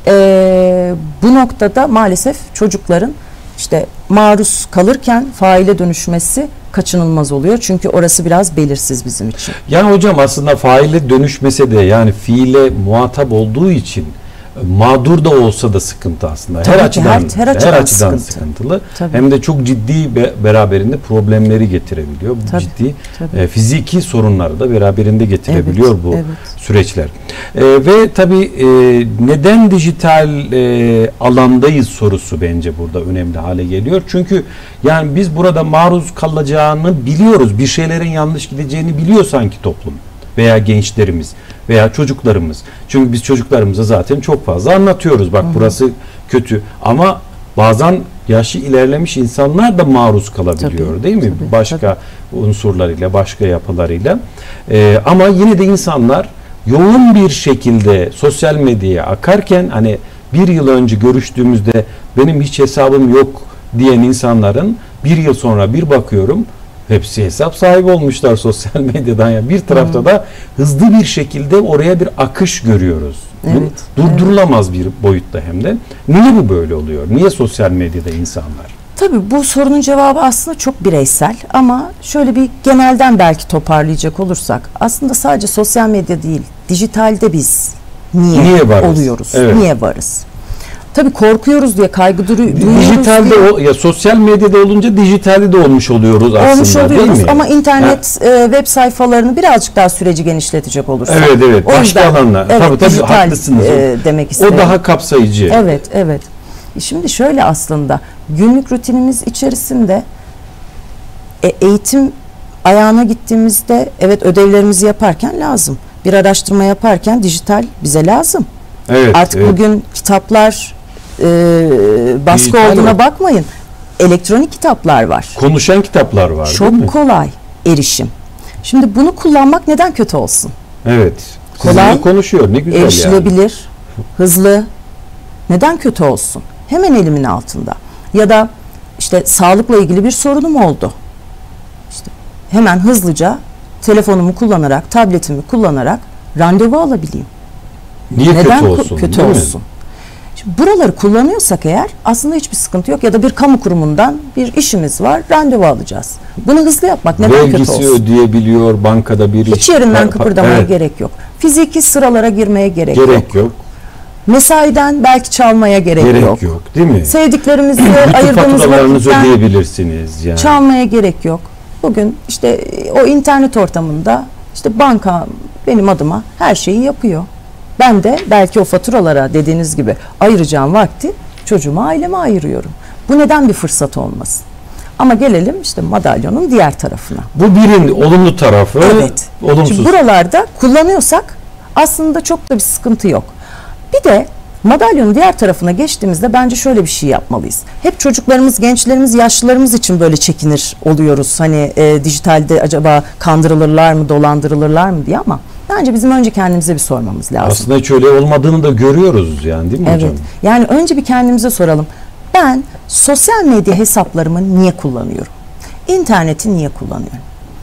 Speaker 2: e, bu noktada maalesef çocukların işte maruz kalırken faile dönüşmesi kaçınılmaz oluyor. Çünkü orası biraz belirsiz bizim için.
Speaker 1: Yani hocam aslında faile dönüşmese de, yani fiile muhatap olduğu için mağdur da olsa da sıkıntı aslında. Her
Speaker 2: Tabii ki,
Speaker 1: açıdan,
Speaker 2: her- her açıdan
Speaker 1: açıdan
Speaker 2: sıkıntı.
Speaker 1: sıkıntılı.
Speaker 2: Tabii.
Speaker 1: Hem de çok ciddi be- beraberinde problemleri getirebiliyor. Bu
Speaker 2: Tabii,
Speaker 1: ciddi
Speaker 2: tabii.
Speaker 1: e, fiziki sorunları da beraberinde getirebiliyor
Speaker 2: Evet,
Speaker 1: bu
Speaker 2: evet.
Speaker 1: süreçler. E, ve tabii e, neden dijital e, alandayız sorusu bence burada önemli hale geliyor. Çünkü yani biz burada maruz kalacağını biliyoruz. Bir şeylerin yanlış gideceğini biliyor sanki toplum veya gençlerimiz veya çocuklarımız. Çünkü biz çocuklarımıza zaten çok fazla anlatıyoruz. Bak, hı hı, burası kötü, ama bazen yaşı ilerlemiş insanlar da maruz kalabiliyor,
Speaker 2: tabii,
Speaker 1: değil mi?
Speaker 2: tabii,
Speaker 1: Başka
Speaker 2: tabii.
Speaker 1: unsurlarıyla, başka yapılarıyla. Ee, ama yine de insanlar yoğun bir şekilde sosyal medyaya akarken, hani bir yıl önce görüştüğümüzde benim hiç hesabım yok diyen insanların bir yıl sonra bir bakıyorum hepsi hesap sahibi olmuşlar sosyal medyadan. Ya bir tarafta hmm. da hızlı bir şekilde oraya bir akış görüyoruz.
Speaker 2: Evet,
Speaker 1: Bu durdurulamaz evet. bir boyutta hem de. Niye bu böyle oluyor? Niye sosyal medyada insanlar?
Speaker 2: Tabii bu sorunun cevabı aslında çok bireysel, ama şöyle bir genelden belki toparlayacak olursak, aslında sadece sosyal medya değil, dijitalde biz niye,
Speaker 1: niye varız?
Speaker 2: oluyoruz?
Speaker 1: Evet.
Speaker 2: Niye varız? Tabii korkuyoruz diye, kaygı duyuyoruz.
Speaker 1: Dijitalde
Speaker 2: diye.
Speaker 1: o, ya sosyal medyada olunca dijitalde de olmuş oluyoruz aslında.
Speaker 2: Olmuş oluyoruz,
Speaker 1: değil mi?
Speaker 2: ama internet e, web sayfalarını birazcık daha süreci genişletecek olursak.
Speaker 1: Evet evet.
Speaker 2: O
Speaker 1: Başka
Speaker 2: yüzden,
Speaker 1: alanlar.
Speaker 2: Evet,
Speaker 1: tabii tabii
Speaker 2: dijital,
Speaker 1: haklısınız.
Speaker 2: E, demek istedim.
Speaker 1: O daha kapsayıcı.
Speaker 2: Evet evet. Şimdi şöyle, aslında günlük rutinimiz içerisinde e, eğitim ayağına gittiğimizde, evet, ödevlerimizi yaparken lazım. Bir araştırma yaparken dijital bize lazım.
Speaker 1: Evet.
Speaker 2: Artık
Speaker 1: evet.
Speaker 2: bugün kitaplar e, baskı
Speaker 1: Dijital
Speaker 2: olduğuna
Speaker 1: mi?
Speaker 2: bakmayın. Elektronik kitaplar var.
Speaker 1: Konuşan kitaplar var.
Speaker 2: Çok
Speaker 1: değil mi?
Speaker 2: kolay erişim. Şimdi bunu kullanmak neden kötü olsun?
Speaker 1: Evet.
Speaker 2: Kolay,
Speaker 1: Sizinle konuşuyor. Ne güzel yani.
Speaker 2: erişilebilir, hızlı. Neden kötü olsun? Hemen elimin altında. Ya da işte sağlıkla ilgili bir sorunum oldu. İşte hemen hızlıca telefonumu kullanarak, tabletimi kullanarak randevu alabileyim.
Speaker 1: Niye
Speaker 2: Neden
Speaker 1: kötü olsun?
Speaker 2: kötü
Speaker 1: değil mi?
Speaker 2: olsun? Şimdi buraları kullanıyorsak eğer aslında hiçbir sıkıntı yok. Ya da bir kamu kurumundan bir işimiz var, randevu alacağız. Bunu hızlı yapmak neden kötü
Speaker 1: Vergisi
Speaker 2: olsun?
Speaker 1: ödeyebiliyor, bankada bir
Speaker 2: Hiç
Speaker 1: iş.
Speaker 2: yerinden
Speaker 1: Pa-
Speaker 2: kıpırdamaya
Speaker 1: evet.
Speaker 2: gerek yok. Fiziki sıralara girmeye gerek,
Speaker 1: Gerek
Speaker 2: yok.
Speaker 1: yok.
Speaker 2: Mesaiden belki çalmaya gerek,
Speaker 1: Gerek
Speaker 2: yok.
Speaker 1: yok. Değil mi?
Speaker 2: Sevdiklerimizi
Speaker 1: Bütün
Speaker 2: ayırdığımız
Speaker 1: faturalarınızı
Speaker 2: vakitten
Speaker 1: ödeyebilirsiniz. Yani.
Speaker 2: çalmaya gerek yok. Bugün işte o internet ortamında işte banka benim adıma her şeyi yapıyor. Ben de belki o faturalara, dediğiniz gibi, ayıracağım vakti çocuğuma, aileme ayırıyorum. Bu neden bir fırsat olmasın? Ama gelelim işte madalyonun diğer tarafına.
Speaker 1: Bu birin olumlu tarafı,
Speaker 2: Evet.
Speaker 1: olumsuz.
Speaker 2: Şimdi buralarda kullanıyorsak aslında çok da bir sıkıntı yok. Bir de madalyonun diğer tarafına geçtiğimizde bence şöyle bir şey yapmalıyız. Hep çocuklarımız, gençlerimiz, yaşlılarımız için böyle çekinir oluyoruz. Hani e, dijitalde acaba kandırılırlar mı, dolandırılırlar mı diye, ama bence bizim önce kendimize bir sormamız lazım.
Speaker 1: Aslında hiç öyle olmadığını da görüyoruz yani, değil mi
Speaker 2: Evet.
Speaker 1: hocam?
Speaker 2: Yani önce bir kendimize soralım. Ben sosyal medya hesaplarımı niye kullanıyorum? İnterneti niye kullanıyorum?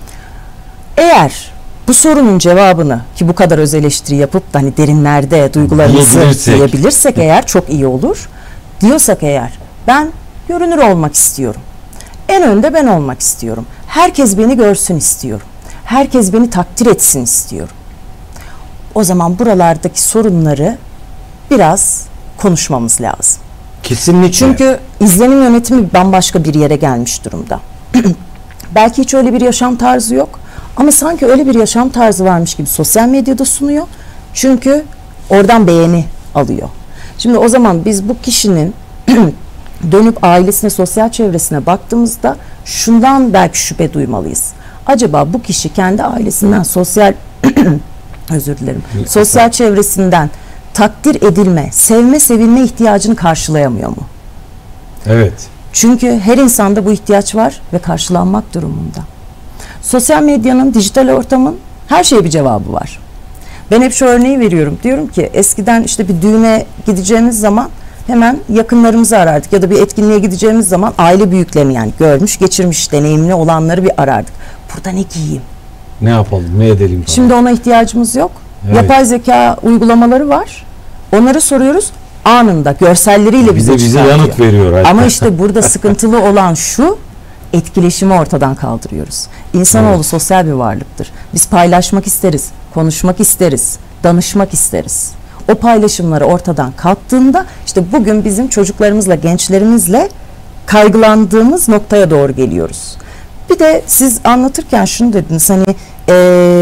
Speaker 2: Eğer bu sorunun cevabını, ki bu kadar öz eleştiri yapıp da hani derinlerde duygularımızı
Speaker 1: Diyebilirsek.
Speaker 2: diyebilirsek eğer çok iyi olur. Diyorsak eğer, ben görünür olmak istiyorum. En önde ben olmak istiyorum. Herkes beni görsün istiyorum. Herkes beni takdir etsin istiyorum. O zaman buralardaki sorunları biraz konuşmamız lazım.
Speaker 1: Kesinlikle.
Speaker 2: Çünkü izlenim yönetimi bambaşka bir yere gelmiş durumda. Belki hiç öyle bir yaşam tarzı yok, ama sanki öyle bir yaşam tarzı varmış gibi sosyal medyada sunuyor. Çünkü oradan beğeni alıyor. Şimdi o zaman biz bu kişinin dönüp ailesine, sosyal çevresine baktığımızda şundan belki şüphe duymalıyız. Acaba bu kişi kendi ailesinden, sosyal özür dilerim, sosyal çevresinden takdir edilme, sevme, sevilme ihtiyacını karşılayamıyor mu?
Speaker 1: Evet.
Speaker 2: Çünkü her insanda bu ihtiyaç var ve karşılanmak durumunda. Sosyal medyanın, dijital ortamın her şeye bir cevabı var. Ben hep şu örneği veriyorum. Diyorum ki eskiden işte bir düğüne gideceğiniz zaman hemen yakınlarımızı arardık ya da bir etkinliğe gideceğimiz zaman aile büyüklerini, yani görmüş, geçirmiş, deneyimli olanları bir arardık. Burada ne giyeyim?
Speaker 1: Ne yapalım, ne edelim falan.
Speaker 2: Şimdi ona ihtiyacımız yok.
Speaker 1: Evet.
Speaker 2: Yapay zeka uygulamaları var. Onları soruyoruz. Anında görselleriyle bize
Speaker 1: bize, bize
Speaker 2: çıkartıyor.
Speaker 1: yanıt veriyor. Hatta.
Speaker 2: Ama işte burada sıkıntılı olan şu, etkileşimi ortadan kaldırıyoruz. İnsanoğlu
Speaker 1: Evet.
Speaker 2: sosyal bir varlıktır. Biz paylaşmak isteriz, konuşmak isteriz, danışmak isteriz. O paylaşımları ortadan kalktığında işte bugün bizim çocuklarımızla, gençlerimizle kaygılandığımız noktaya doğru geliyoruz. Bir de siz anlatırken şunu dediniz, hani ee,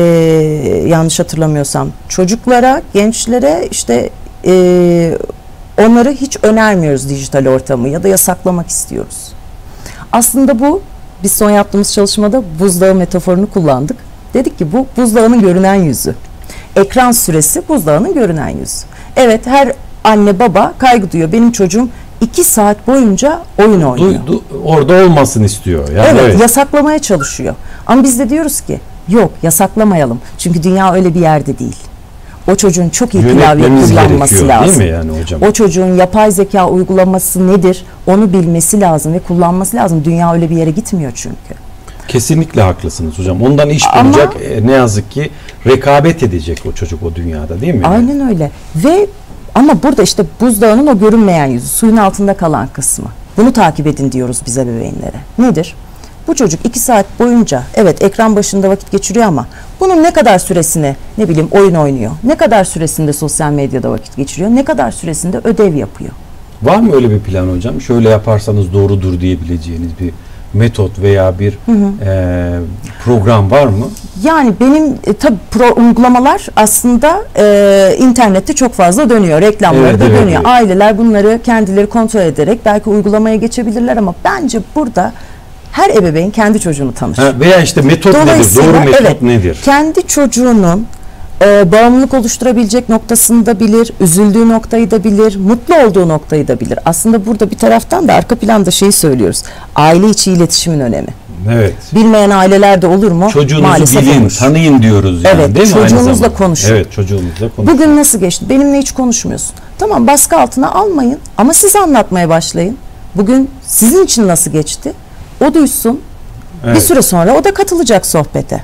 Speaker 2: yanlış hatırlamıyorsam çocuklara, gençlere işte ee, onları hiç önermiyoruz dijital ortamı ya da yasaklamak istiyoruz. Aslında bu, biz son yaptığımız çalışmada buzdağı metaforunu kullandık. Dedik ki bu buzdağının görünen yüzü. Ekran süresi buzdağının görünen yüzü. Evet, her anne baba kaygı duyuyor. Benim çocuğum iki saat boyunca oyun oynuyor.
Speaker 1: Du, du, orada olmasın istiyor. Yani
Speaker 2: evet,
Speaker 1: evet,
Speaker 2: yasaklamaya çalışıyor. Ama biz de diyoruz ki yok, yasaklamayalım. Çünkü dünya öyle bir yerde değil. O çocuğun çok iyi klavye kullanması lazım.
Speaker 1: Değil mi yani hocam?
Speaker 2: O çocuğun yapay zeka uygulaması nedir? Onu bilmesi lazım ve kullanması lazım. Dünya öyle bir yere gitmiyor çünkü.
Speaker 1: Kesinlikle haklısınız hocam. Ondan iş
Speaker 2: Ama,
Speaker 1: bulacak, e, ne yazık ki rekabet edecek o çocuk o dünyada, değil mi?
Speaker 2: Aynen öyle. Ve ama burada işte buzdağının o görünmeyen yüzü, suyun altında kalan kısmı. Bunu takip edin diyoruz bize ebeveynlere. Nedir? Bu çocuk iki saat boyunca evet ekran başında vakit geçiriyor ama bunun ne kadar süresini, ne bileyim, oyun oynuyor, ne kadar süresinde sosyal medyada vakit geçiriyor, ne kadar süresinde ödev yapıyor.
Speaker 1: Var mı öyle bir plan hocam? Şöyle yaparsanız doğrudur diyebileceğiniz bir metot veya bir hı hı. E, program var mı?
Speaker 2: Yani benim e, tabii pro uygulamalar aslında e, internette çok fazla dönüyor. Reklamları
Speaker 1: evet,
Speaker 2: da
Speaker 1: evet,
Speaker 2: dönüyor.
Speaker 1: Evet.
Speaker 2: Aileler bunları kendileri kontrol ederek belki uygulamaya geçebilirler ama bence burada her ebeveyn kendi çocuğunu tanır.
Speaker 1: Ha, veya işte metot nedir? Doğru metot
Speaker 2: evet,
Speaker 1: nedir?
Speaker 2: Kendi çocuğunun e, bağımlılık oluşturabilecek noktasını da bilir, üzüldüğü noktayı da bilir, mutlu olduğu noktayı da bilir. Aslında burada bir taraftan da arka planda şeyi söylüyoruz. Aile içi iletişimin önemi.
Speaker 1: Evet.
Speaker 2: Bilmeyen ailelerde olur mu?
Speaker 1: Çocuğunuzu
Speaker 2: maalesef
Speaker 1: bilin,
Speaker 2: olur.
Speaker 1: tanıyın diyoruz yani,
Speaker 2: evet,
Speaker 1: değil mi?
Speaker 2: çocuğunuzla konuşun.
Speaker 1: Evet, çocuğunuzla konuşun.
Speaker 2: Bugün nasıl geçti? Benimle hiç konuşmuyorsun. Tamam, baskı altına almayın ama siz anlatmaya başlayın. Bugün sizin için nasıl geçti? O duysun. Evet. Bir süre sonra o da katılacak sohbete.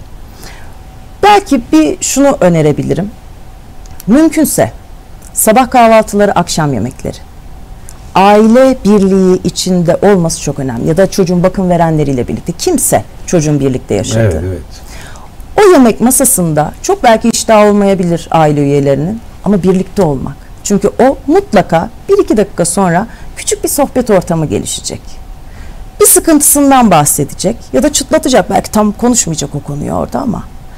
Speaker 2: Belki bir şunu önerebilirim. Mümkünse sabah kahvaltıları, akşam yemekleri. Aile birliği içinde olması çok önemli. Ya da çocuğun bakım verenleriyle birlikte. Kimse çocuğun birlikte yaşadığı.
Speaker 1: Evet, evet.
Speaker 2: O yemek masasında çok belki iştah olmayabilir aile üyelerinin ama birlikte olmak. Çünkü o mutlaka bir iki dakika sonra küçük bir sohbet ortamı gelişecek. Bir sıkıntısından bahsedecek ya da çıtlatacak, belki tam konuşmayacak o konuyu orada ama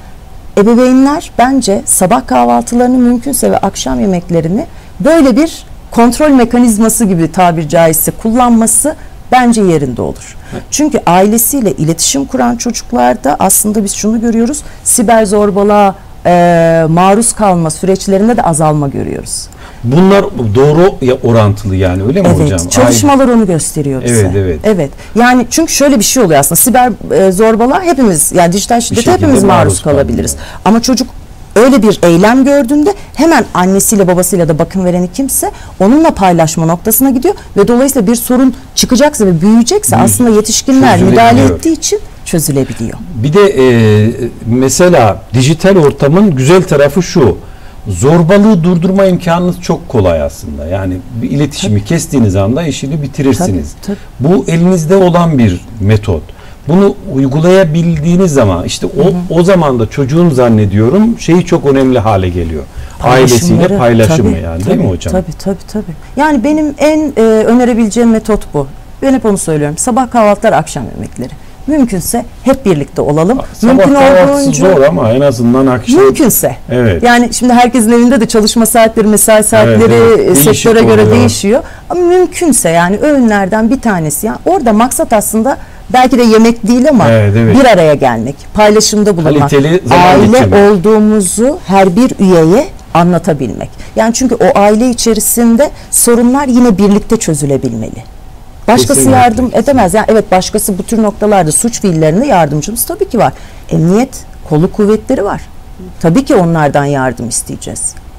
Speaker 2: ebeveynler bence sabah kahvaltılarını mümkünse ve akşam yemeklerini böyle bir kontrol mekanizması gibi tabir caizse kullanması bence yerinde olur. Çünkü ailesiyle iletişim kuran çocuklarda aslında biz şunu görüyoruz, siber zorbalığa e, maruz kalma süreçlerinde de azalma görüyoruz.
Speaker 1: Bunlar doğru ya orantılı yani, öyle mi
Speaker 2: evet,
Speaker 1: hocam?
Speaker 2: Evet, çalışmalar onu gösteriyor bize.
Speaker 1: Evet, evet.
Speaker 2: Evet. Yani çünkü şöyle bir şey oluyor aslında, siber e, zorbalığa hepimiz, yani dijital şiddete hepimiz maruz, maruz kalabiliriz. Kalmıyor. Ama çocuk öyle bir eylem gördüğünde hemen annesiyle babasıyla da bakım vereni kimse onunla paylaşma noktasına gidiyor ve dolayısıyla bir sorun çıkacaksa ve büyüyecekse Büyük, aslında yetişkinler müdahale ettiği için çözülebiliyor.
Speaker 1: Bir de e, mesela dijital ortamın güzel tarafı şu: zorbalığı durdurma imkanınız çok kolay aslında. Yani bir iletişimi tabii. kestiğiniz anda işini bitirirsiniz. Tabii, tabii. Bu elinizde olan bir metot. Bunu uygulayabildiğiniz zaman işte o, hı hı. o zaman da çocuğun zannediyorum şeyi çok önemli hale geliyor. Ailesiyle paylaşımı tabii, yani tabii, değil mi hocam?
Speaker 2: Tabii tabii tabii. Yani benim en e, önerebileceğim metot bu. Ben hep onu söylüyorum. Sabah kahvaltılar, akşam yemekleri. Mümkünse hep birlikte olalım.
Speaker 1: Sabah
Speaker 2: Mümkün
Speaker 1: kahvaltısı zor ama en azından akşam.
Speaker 2: Mümkünse.
Speaker 1: Evet.
Speaker 2: Yani şimdi herkesin evinde de çalışma saatleri, mesai saatleri evet, evet. sektöre göre oluyor. değişiyor. Ama mümkünse yani öğünlerden bir tanesi. Yani orada maksat aslında belki de yemek değil ama evet, evet. bir araya gelmek, paylaşımda bulunmak, aile geçirmek. olduğumuzu her bir üyeye anlatabilmek. Yani çünkü o aile içerisinde sorunlar yine birlikte çözülebilmeli. Başkası kesinlikle yardım edemez. Yani evet, başkası bu tür noktalarda suç fiillerinde yardımcımız tabii ki var. Emniyet, kolluk kuvvetleri var. Tabii ki onlardan yardım isteyeceğiz.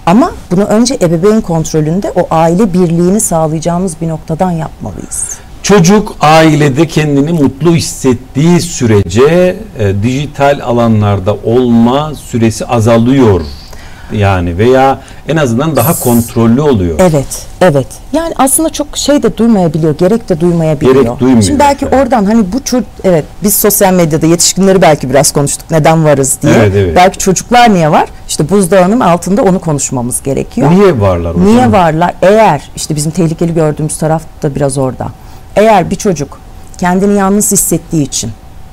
Speaker 2: Ama bunu önce ebeveyn kontrolünde o aile birliğini sağlayacağımız bir noktadan yapmalıyız.
Speaker 1: Çocuk ailede kendini mutlu hissettiği sürece e, dijital alanlarda olma süresi azalıyor. Yani veya en azından daha kontrollü oluyor.
Speaker 2: Evet, evet. Yani aslında çok şey de duymayabiliyor, gerek de duymayabiliyor.
Speaker 1: Gerek duymuyor.
Speaker 2: Şimdi belki
Speaker 1: yani.
Speaker 2: Oradan hani bu çocuk, evet biz sosyal medyada yetişkinleri belki biraz konuştuk, neden varız diye.
Speaker 1: Evet, evet.
Speaker 2: Belki çocuklar niye var? İşte buzdağının altında onu konuşmamız gerekiyor.
Speaker 1: Niye varlar hocam?
Speaker 2: Niye varlar? Eğer işte bizim tehlikeli gördüğümüz taraf da biraz orada. Eğer bir çocuk kendini yalnız hissettiği için,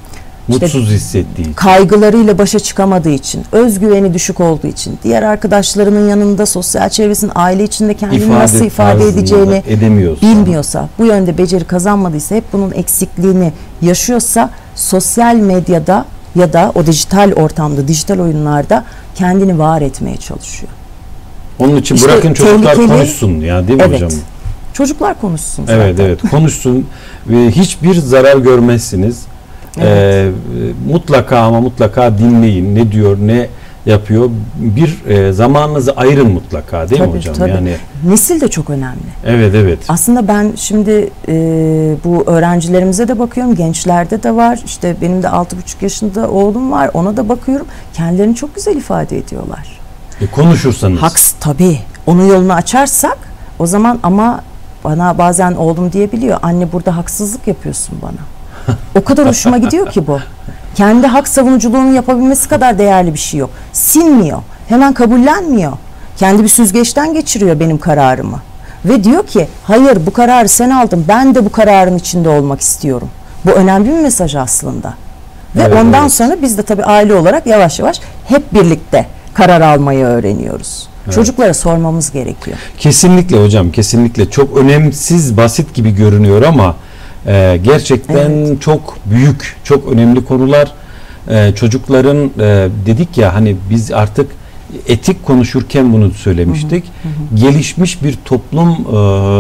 Speaker 1: mutsuz işte hissettiği için,
Speaker 2: kaygılarıyla başa çıkamadığı için, özgüveni düşük olduğu için, diğer arkadaşlarının yanında, sosyal çevresinin, aile içinde kendini ifade nasıl ifade edeceğini
Speaker 1: edemiyorsa,
Speaker 2: bilmiyorsa, bu yönde beceri kazanmadıysa, hep bunun eksikliğini yaşıyorsa, sosyal medyada ya da o dijital ortamda, dijital oyunlarda kendini var etmeye çalışıyor.
Speaker 1: Onun için
Speaker 2: işte
Speaker 1: bırakın çocuklar
Speaker 2: tehlikeli,
Speaker 1: konuşsun ya, değil mi
Speaker 2: evet,
Speaker 1: hocam?
Speaker 2: Çocuklar konuşsun zaten.
Speaker 1: Evet evet konuşsun ve hiçbir zarar görmezsiniz. Evet. Ee, mutlaka ama mutlaka dinleyin, ne diyor, ne yapıyor. Bir e, zamanınızı ayırın mutlaka, değil
Speaker 2: tabii,
Speaker 1: mi hocam?
Speaker 2: Tabii.
Speaker 1: Yani
Speaker 2: nesil de çok önemli.
Speaker 1: Evet evet.
Speaker 2: Aslında ben şimdi e, bu öğrencilerimize de bakıyorum, gençlerde de var. İşte benim de altı buçuk yaşında oğlum var, ona da bakıyorum. Kendilerini çok güzel ifade ediyorlar.
Speaker 1: E, konuşursanız.
Speaker 2: Haks tabii. Onun yolunu açarsak o zaman, ama bana bazen oğlum diyebiliyor, anne burada haksızlık yapıyorsun bana. O kadar hoşuma gidiyor ki bu. Kendi hak savunuculuğunu yapabilmesi kadar değerli bir şey yok. Sinmiyor. Hemen kabullenmiyor. Kendi bir süzgeçten geçiriyor benim kararımı. Ve diyor ki hayır, bu kararı sen aldın. Ben de bu kararın içinde olmak istiyorum. Bu önemli bir mesaj aslında. Ve
Speaker 1: evet,
Speaker 2: ondan
Speaker 1: evet.
Speaker 2: sonra biz de tabii aile olarak yavaş yavaş hep birlikte karar almayı öğreniyoruz. Evet. Çocuklara sormamız gerekiyor.
Speaker 1: Kesinlikle hocam, kesinlikle. Çok önemsiz, basit gibi görünüyor ama Ee, gerçekten evet. çok büyük, çok önemli konular. Ee, çocukların e, dedik ya, hani biz artık etik konuşurken bunu söylemiştik. Hı hı hı. Gelişmiş bir toplum e,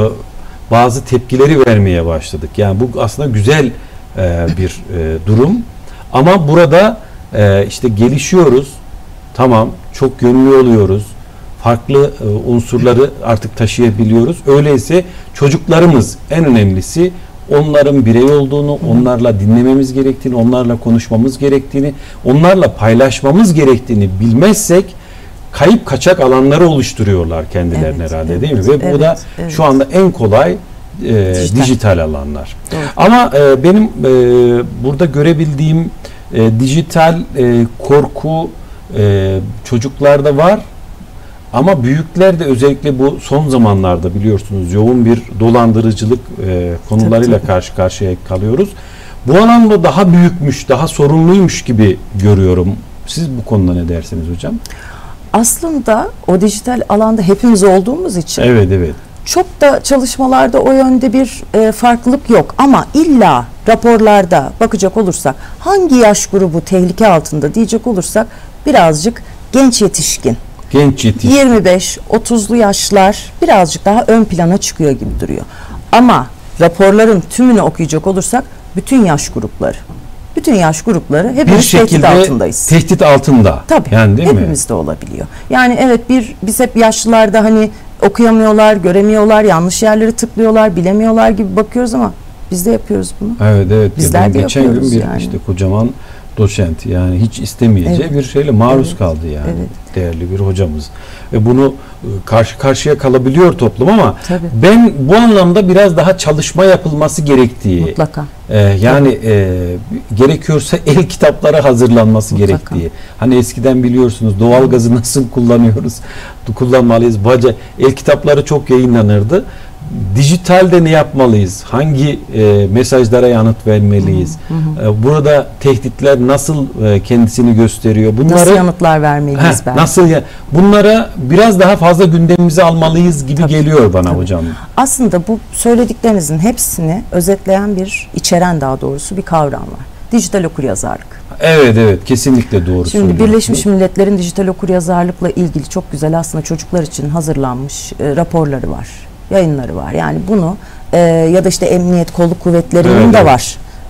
Speaker 1: bazı tepkileri vermeye başladık. Yani bu aslında güzel e, bir e, durum. Ama burada e, işte gelişiyoruz. Tamam, çok yönlü oluyoruz. Farklı e, unsurları artık taşıyabiliyoruz. Öyleyse çocuklarımız en önemlisi. Onların birey olduğunu, onlarla dinlememiz gerektiğini, onlarla konuşmamız gerektiğini, onlarla paylaşmamız gerektiğini bilmezsek kayıp kaçak alanları oluşturuyorlar kendilerine evet, herhalde, evet, değil mi? Ve evet, bu da evet. şu anda en kolay e, dijital. dijital alanlar. Doğru. Ama e, benim e, burada görebildiğim e, dijital e, korku e, çocuklarda var. Ama büyükler de özellikle bu son zamanlarda biliyorsunuz yoğun bir dolandırıcılık e, konularıyla tabii, karşı karşıya kalıyoruz. Bu alanda daha büyükmüş, daha sorunluymuş gibi görüyorum. Siz bu konuda ne dersiniz hocam?
Speaker 2: Aslında o dijital alanda hepimiz olduğumuz için
Speaker 1: evet, evet.
Speaker 2: çok da çalışmalarda o yönde bir e, farklılık yok. Ama illa raporlarda bakacak olursak, hangi yaş grubu tehlike altında diyecek olursak, birazcık genç yetişkin.
Speaker 1: Genç yetişkin.
Speaker 2: yirmi beş otuzlu yaşlar birazcık daha ön plana çıkıyor gibi duruyor. Ama raporların tümünü okuyacak olursak bütün yaş grupları. Bütün yaş grupları hepimiz tehdit altındayız.
Speaker 1: Tehdit altında.
Speaker 2: Tabii.
Speaker 1: Yani değil
Speaker 2: hepimiz
Speaker 1: mi?
Speaker 2: de olabiliyor. Yani evet, bir biz hep yaşlılarda hani okuyamıyorlar, göremiyorlar, yanlış yerleri tıklıyorlar, bilemiyorlar gibi bakıyoruz ama biz de yapıyoruz bunu.
Speaker 1: Evet evet.
Speaker 2: Bizler
Speaker 1: ya
Speaker 2: de
Speaker 1: geçen gün bir
Speaker 2: yani. işte
Speaker 1: kocaman doçent, yani hiç istemeyeceği evet. bir şeyle maruz evet. kaldı yani. Evet. Değerli bir hocamız. Ve bunu karşı karşıya kalabiliyor toplum ama tabii. ben bu anlamda biraz daha çalışma yapılması gerektiği.
Speaker 2: Mutlaka.
Speaker 1: E, yani e, gerekiyorsa el kitapları hazırlanması mutlaka. gerektiği. Hani eskiden biliyorsunuz doğalgazı nasıl kullanıyoruz, kullanmalıyız. Baca el kitapları çok yayınlanırdı. Dijitalde ne yapmalıyız? Hangi e, mesajlara yanıt vermeliyiz? Hı hı. E, burada tehditler nasıl e, kendisini gösteriyor? Bunları,
Speaker 2: nasıl yanıtlar vermeliyiz?
Speaker 1: Heh, nasıl ya? Bunlara biraz daha fazla gündemimize almalıyız gibi tabii, geliyor bana tabii. hocam.
Speaker 2: Aslında bu söylediklerinizin hepsini özetleyen bir, içeren daha doğrusu bir kavram var. Dijital okuryazarlık.
Speaker 1: Evet evet, kesinlikle doğru.
Speaker 2: Şimdi Birleşmiş Milletler'in dijital okuryazarlıkla ilgili çok güzel aslında çocuklar için hazırlanmış e, raporları var. Yayınları var. Yani bunu e, ya da işte emniyet kolluk kuvvetlerinin evet, de evet. var.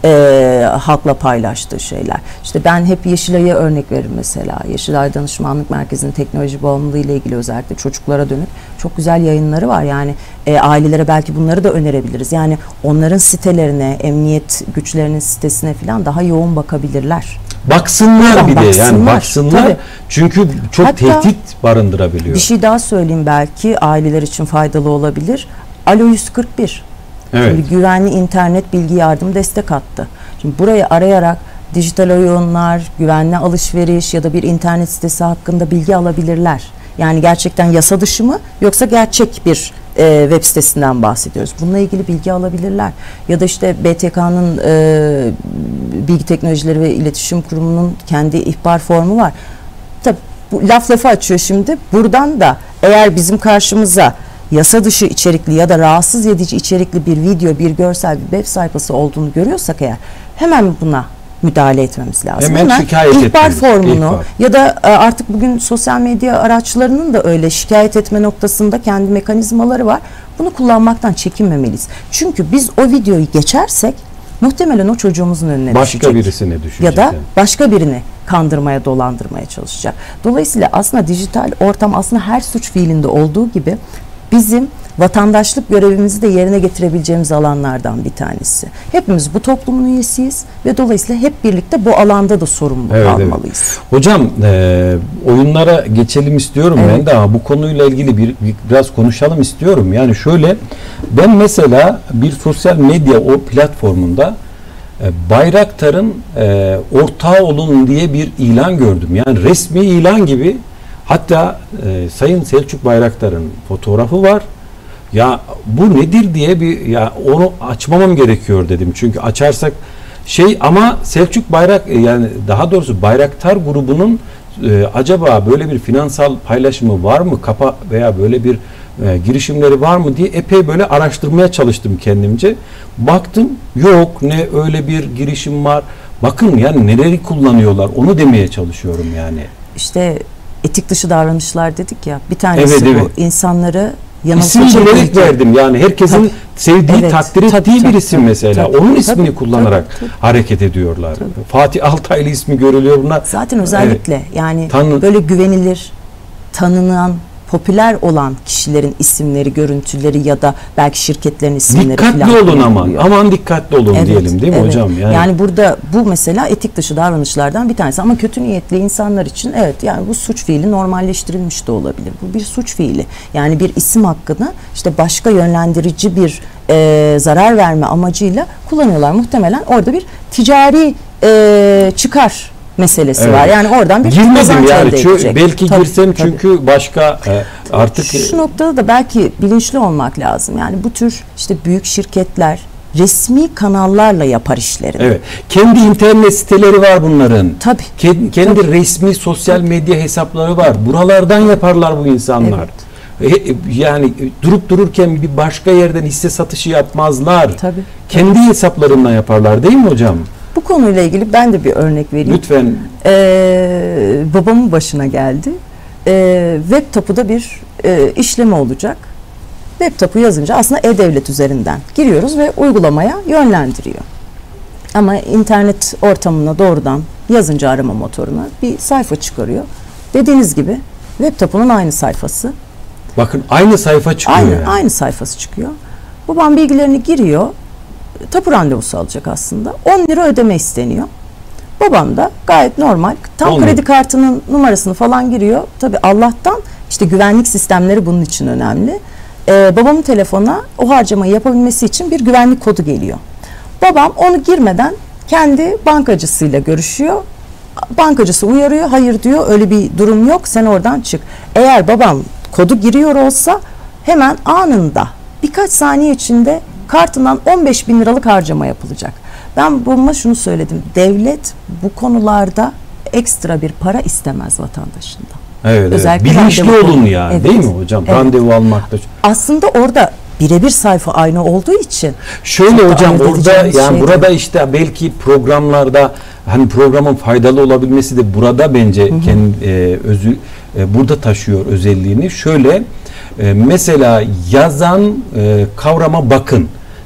Speaker 2: e, halkla paylaştığı şeyler. İşte ben hep Yeşilay'a örnek veririm mesela. Yeşilay Danışmanlık Merkezi'nin teknoloji bağımlılığı ile ilgili özellikle çocuklara dönük çok güzel yayınları var. Yani e, ailelere belki bunları da önerebiliriz. Yani onların sitelerine, emniyet güçlerinin sitesine falan daha yoğun bakabilirler.
Speaker 1: Baksınlar
Speaker 2: Tamam,
Speaker 1: bir de
Speaker 2: baksınlar.
Speaker 1: yani baksınlar.
Speaker 2: Tabii.
Speaker 1: Çünkü çok
Speaker 2: Hatta
Speaker 1: tehdit barındırabiliyor.
Speaker 2: Bir şey daha söyleyeyim, belki aileler için faydalı olabilir. Alo yüz kırk bir.
Speaker 1: Evet.
Speaker 2: Şimdi güvenli internet bilgi yardım destek hattı. Şimdi burayı arayarak dijital oyunlar, güvenli alışveriş ya da bir internet sitesi hakkında bilgi alabilirler. Yani gerçekten yasa dışı mı yoksa gerçek bir e, web sitesinden bahsediyoruz. Bununla ilgili bilgi alabilirler. Ya da işte B T K'nın e, Bilgi Teknolojileri ve İletişim Kurumu'nun kendi ihbar formu var. Tabii bu laf lafı açıyor şimdi. Buradan da eğer bizim karşımıza yasa dışı içerikli ya da rahatsız edici içerikli bir video, bir görsel, bir web sayfası olduğunu görüyorsak eğer hemen buna müdahale etmemiz lazım.
Speaker 1: Hemen şikayet
Speaker 2: ihbar
Speaker 1: etmemiz,
Speaker 2: formunu
Speaker 1: ihbar.
Speaker 2: ya da artık bugün sosyal medya araçlarının da öyle şikayet etme noktasında kendi mekanizmaları var. Bunu kullanmaktan çekinmemeliyiz. Çünkü biz o videoyu geçersek muhtemelen o çocuğumuzun önüne
Speaker 1: başka
Speaker 2: düşecek.
Speaker 1: birisine düşecek.
Speaker 2: Ya da başka birini kandırmaya, dolandırmaya çalışacak. Dolayısıyla aslında dijital ortam aslında her suç fiilinde olduğu gibi bizim vatandaşlık görevimizi de yerine getirebileceğimiz alanlardan bir tanesi. Hepimiz bu toplumun üyesiyiz ve dolayısıyla hep birlikte bu alanda da sorumluluk
Speaker 1: evet,
Speaker 2: almalıyız.
Speaker 1: Evet. Hocam e, oyunlara geçelim istiyorum evet. ben de ama bu konuyla ilgili bir, bir biraz konuşalım istiyorum. Yani şöyle, ben mesela bir sosyal medya o platformunda e, Bayraktar'ın e, ortağı olun diye bir ilan gördüm. Yani resmi ilan gibi. Hatta e, Sayın Selçuk Bayraktar'ın fotoğrafı var. Ya bu nedir diye bir, ya onu açmamam gerekiyor dedim. Çünkü açarsak şey, ama Selçuk Bayrak yani daha doğrusu Bayraktar grubunun e, acaba böyle bir finansal paylaşımı var mı, kapa veya böyle bir e, girişimleri var mı diye epey böyle araştırmaya çalıştım kendimce. Baktım yok, ne öyle bir girişim var. Bakın yani neleri kullanıyorlar onu demeye çalışıyorum yani.
Speaker 2: İşte etik dışı davranışlar dedik ya, bir tanesi
Speaker 1: evet,
Speaker 2: bu
Speaker 1: evet.
Speaker 2: insanları
Speaker 1: İsim bilerek verdim yani herkesin tabii, sevdiği, evet, takdir ettiği tabii, bir isim tabii, mesela. Tabii, onun ismini tabii, kullanarak tabii, tabii. hareket ediyorlar. Tabii. Fatih Altaylı ismi görülüyor buna.
Speaker 2: Zaten özellikle evet. yani
Speaker 1: Tanı
Speaker 2: böyle güvenilir, tanınan, popüler olan kişilerin isimleri, görüntüleri ya da belki şirketlerin isimleri
Speaker 1: dikkatli
Speaker 2: falan
Speaker 1: olun aman. Oluyor. Aman dikkatli olun evet, diyelim değil mi evet. hocam?
Speaker 2: Yani. yani burada bu mesela etik dışı davranışlardan bir tanesi ama kötü niyetli insanlar için evet yani bu suç fiili normalleştirilmiş de olabilir. Bu bir suç fiili. Yani bir isim hakkını işte başka yönlendirici bir e, zarar verme amacıyla kullanıyorlar. Muhtemelen orada bir ticari e, çıkar meselesi evet. var. Yani oradan bir
Speaker 1: girmedim yani. Çünkü belki
Speaker 2: tabii,
Speaker 1: girsem
Speaker 2: tabii.
Speaker 1: çünkü başka e, artık
Speaker 2: şu noktada da belki bilinçli olmak lazım. Yani bu tür işte büyük şirketler resmi kanallarla yapar işlerini.
Speaker 1: Evet. Kendi internet siteleri var bunların.
Speaker 2: Tabii.
Speaker 1: Kendi, kendi
Speaker 2: tabii.
Speaker 1: resmi sosyal medya hesapları var. Buralardan yaparlar bu insanlar. Evet. Yani durup dururken bir başka yerden hisse satışı yapmazlar.
Speaker 2: Tabii.
Speaker 1: Kendi
Speaker 2: tabii.
Speaker 1: hesaplarından yaparlar değil mi hocam?
Speaker 2: Bu konuyla ilgili ben de bir örnek vereyim.
Speaker 1: Lütfen.
Speaker 2: Ee, babamın başına geldi. Ee, web tapuda bir e, işlemi olacak. Web tapu yazınca aslında e-devlet üzerinden giriyoruz ve uygulamaya yönlendiriyor. Ama internet ortamına doğrudan yazınca arama motoruna bir sayfa çıkarıyor. Dediğiniz gibi web tapunun aynı sayfası.
Speaker 1: Bakın aynı sayfa çıkıyor.
Speaker 2: Aynı,
Speaker 1: yani.
Speaker 2: aynı sayfası çıkıyor. Babam bilgilerini giriyor. Tapu randevusu alacak aslında. on lira ödeme isteniyor. Babam da gayet normal. Tam
Speaker 1: Olmadı.
Speaker 2: Kredi kartının numarasını falan giriyor. Tabii Allah'tan işte güvenlik sistemleri bunun için önemli. Ee, babamın telefona o harcamayı yapabilmesi için bir güvenlik kodu geliyor. Babam onu girmeden kendi bankacısıyla görüşüyor. Bankacısı uyarıyor. Hayır diyor, öyle bir durum yok. Sen oradan çık. Eğer babam kodu giriyor olsa hemen anında birkaç saniye içinde kartından on beş bin liralık harcama yapılacak. Ben babama şunu söyledim. Devlet bu konularda ekstra bir para istemez vatandaşından.
Speaker 1: Evet, evet. Bilinçli olun yani evet. değil mi hocam? Evet. Randevu almakta.
Speaker 2: Aslında orada birebir sayfa aynı olduğu için.
Speaker 1: Şöyle hocam orada yani şey burada değil. işte belki programlarda hani programın faydalı olabilmesi de burada bence hı hı. kendi e, özü e, burada taşıyor özelliğini. Şöyle e, mesela yazan e, kavrama bakın.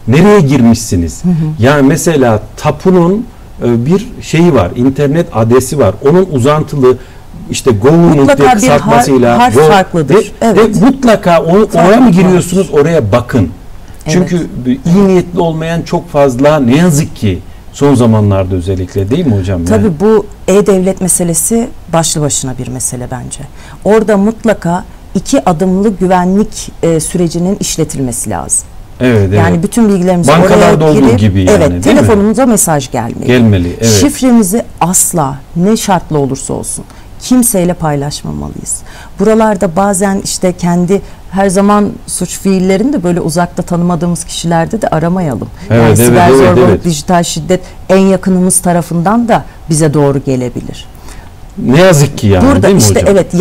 Speaker 1: nereye girmişsiniz?
Speaker 2: Hı hı.
Speaker 1: Yani mesela tapunun e, bir şeyi var, internet adresi var. Onun uzantılı işte government diye kısaltmasıyla
Speaker 2: harf
Speaker 1: go,
Speaker 2: farklıdır.
Speaker 1: Ve,
Speaker 2: Evet.
Speaker 1: ve mutlaka o, oraya mı giriyorsunuz? Oraya bakın. Çünkü
Speaker 2: Evet.
Speaker 1: iyi niyetli olmayan çok fazla, ne yazık ki son zamanlarda özellikle, değil mi hocam?
Speaker 2: Tabii
Speaker 1: yani?
Speaker 2: bu e-devlet meselesi başlı başına bir mesele bence. Orada mutlaka iki adımlı güvenlik e, sürecinin işletilmesi lazım.
Speaker 1: Evet,
Speaker 2: Yani
Speaker 1: evet.
Speaker 2: bütün bilgilerimizi
Speaker 1: Bankalarda
Speaker 2: oraya
Speaker 1: olduğu
Speaker 2: girip,
Speaker 1: gibi yani,
Speaker 2: evet,
Speaker 1: değil
Speaker 2: telefonumuza mesaj gelmeli.
Speaker 1: Gelmeli, evet.
Speaker 2: Şifremizi asla, ne şartla olursa olsun kimseyle paylaşmamalıyız. Buralarda bazen işte kendi her zaman suç fiillerini de böyle uzakta tanımadığımız kişilerde de aramayalım.
Speaker 1: Evet,
Speaker 2: yani
Speaker 1: evet,
Speaker 2: siber
Speaker 1: evet,
Speaker 2: zorbalık,
Speaker 1: evet.
Speaker 2: dijital şiddet en yakınımız tarafından da bize doğru gelebilir.
Speaker 1: Ne yazık ki yani,
Speaker 2: Burada
Speaker 1: değil mi
Speaker 2: işte
Speaker 1: hocam?
Speaker 2: evet,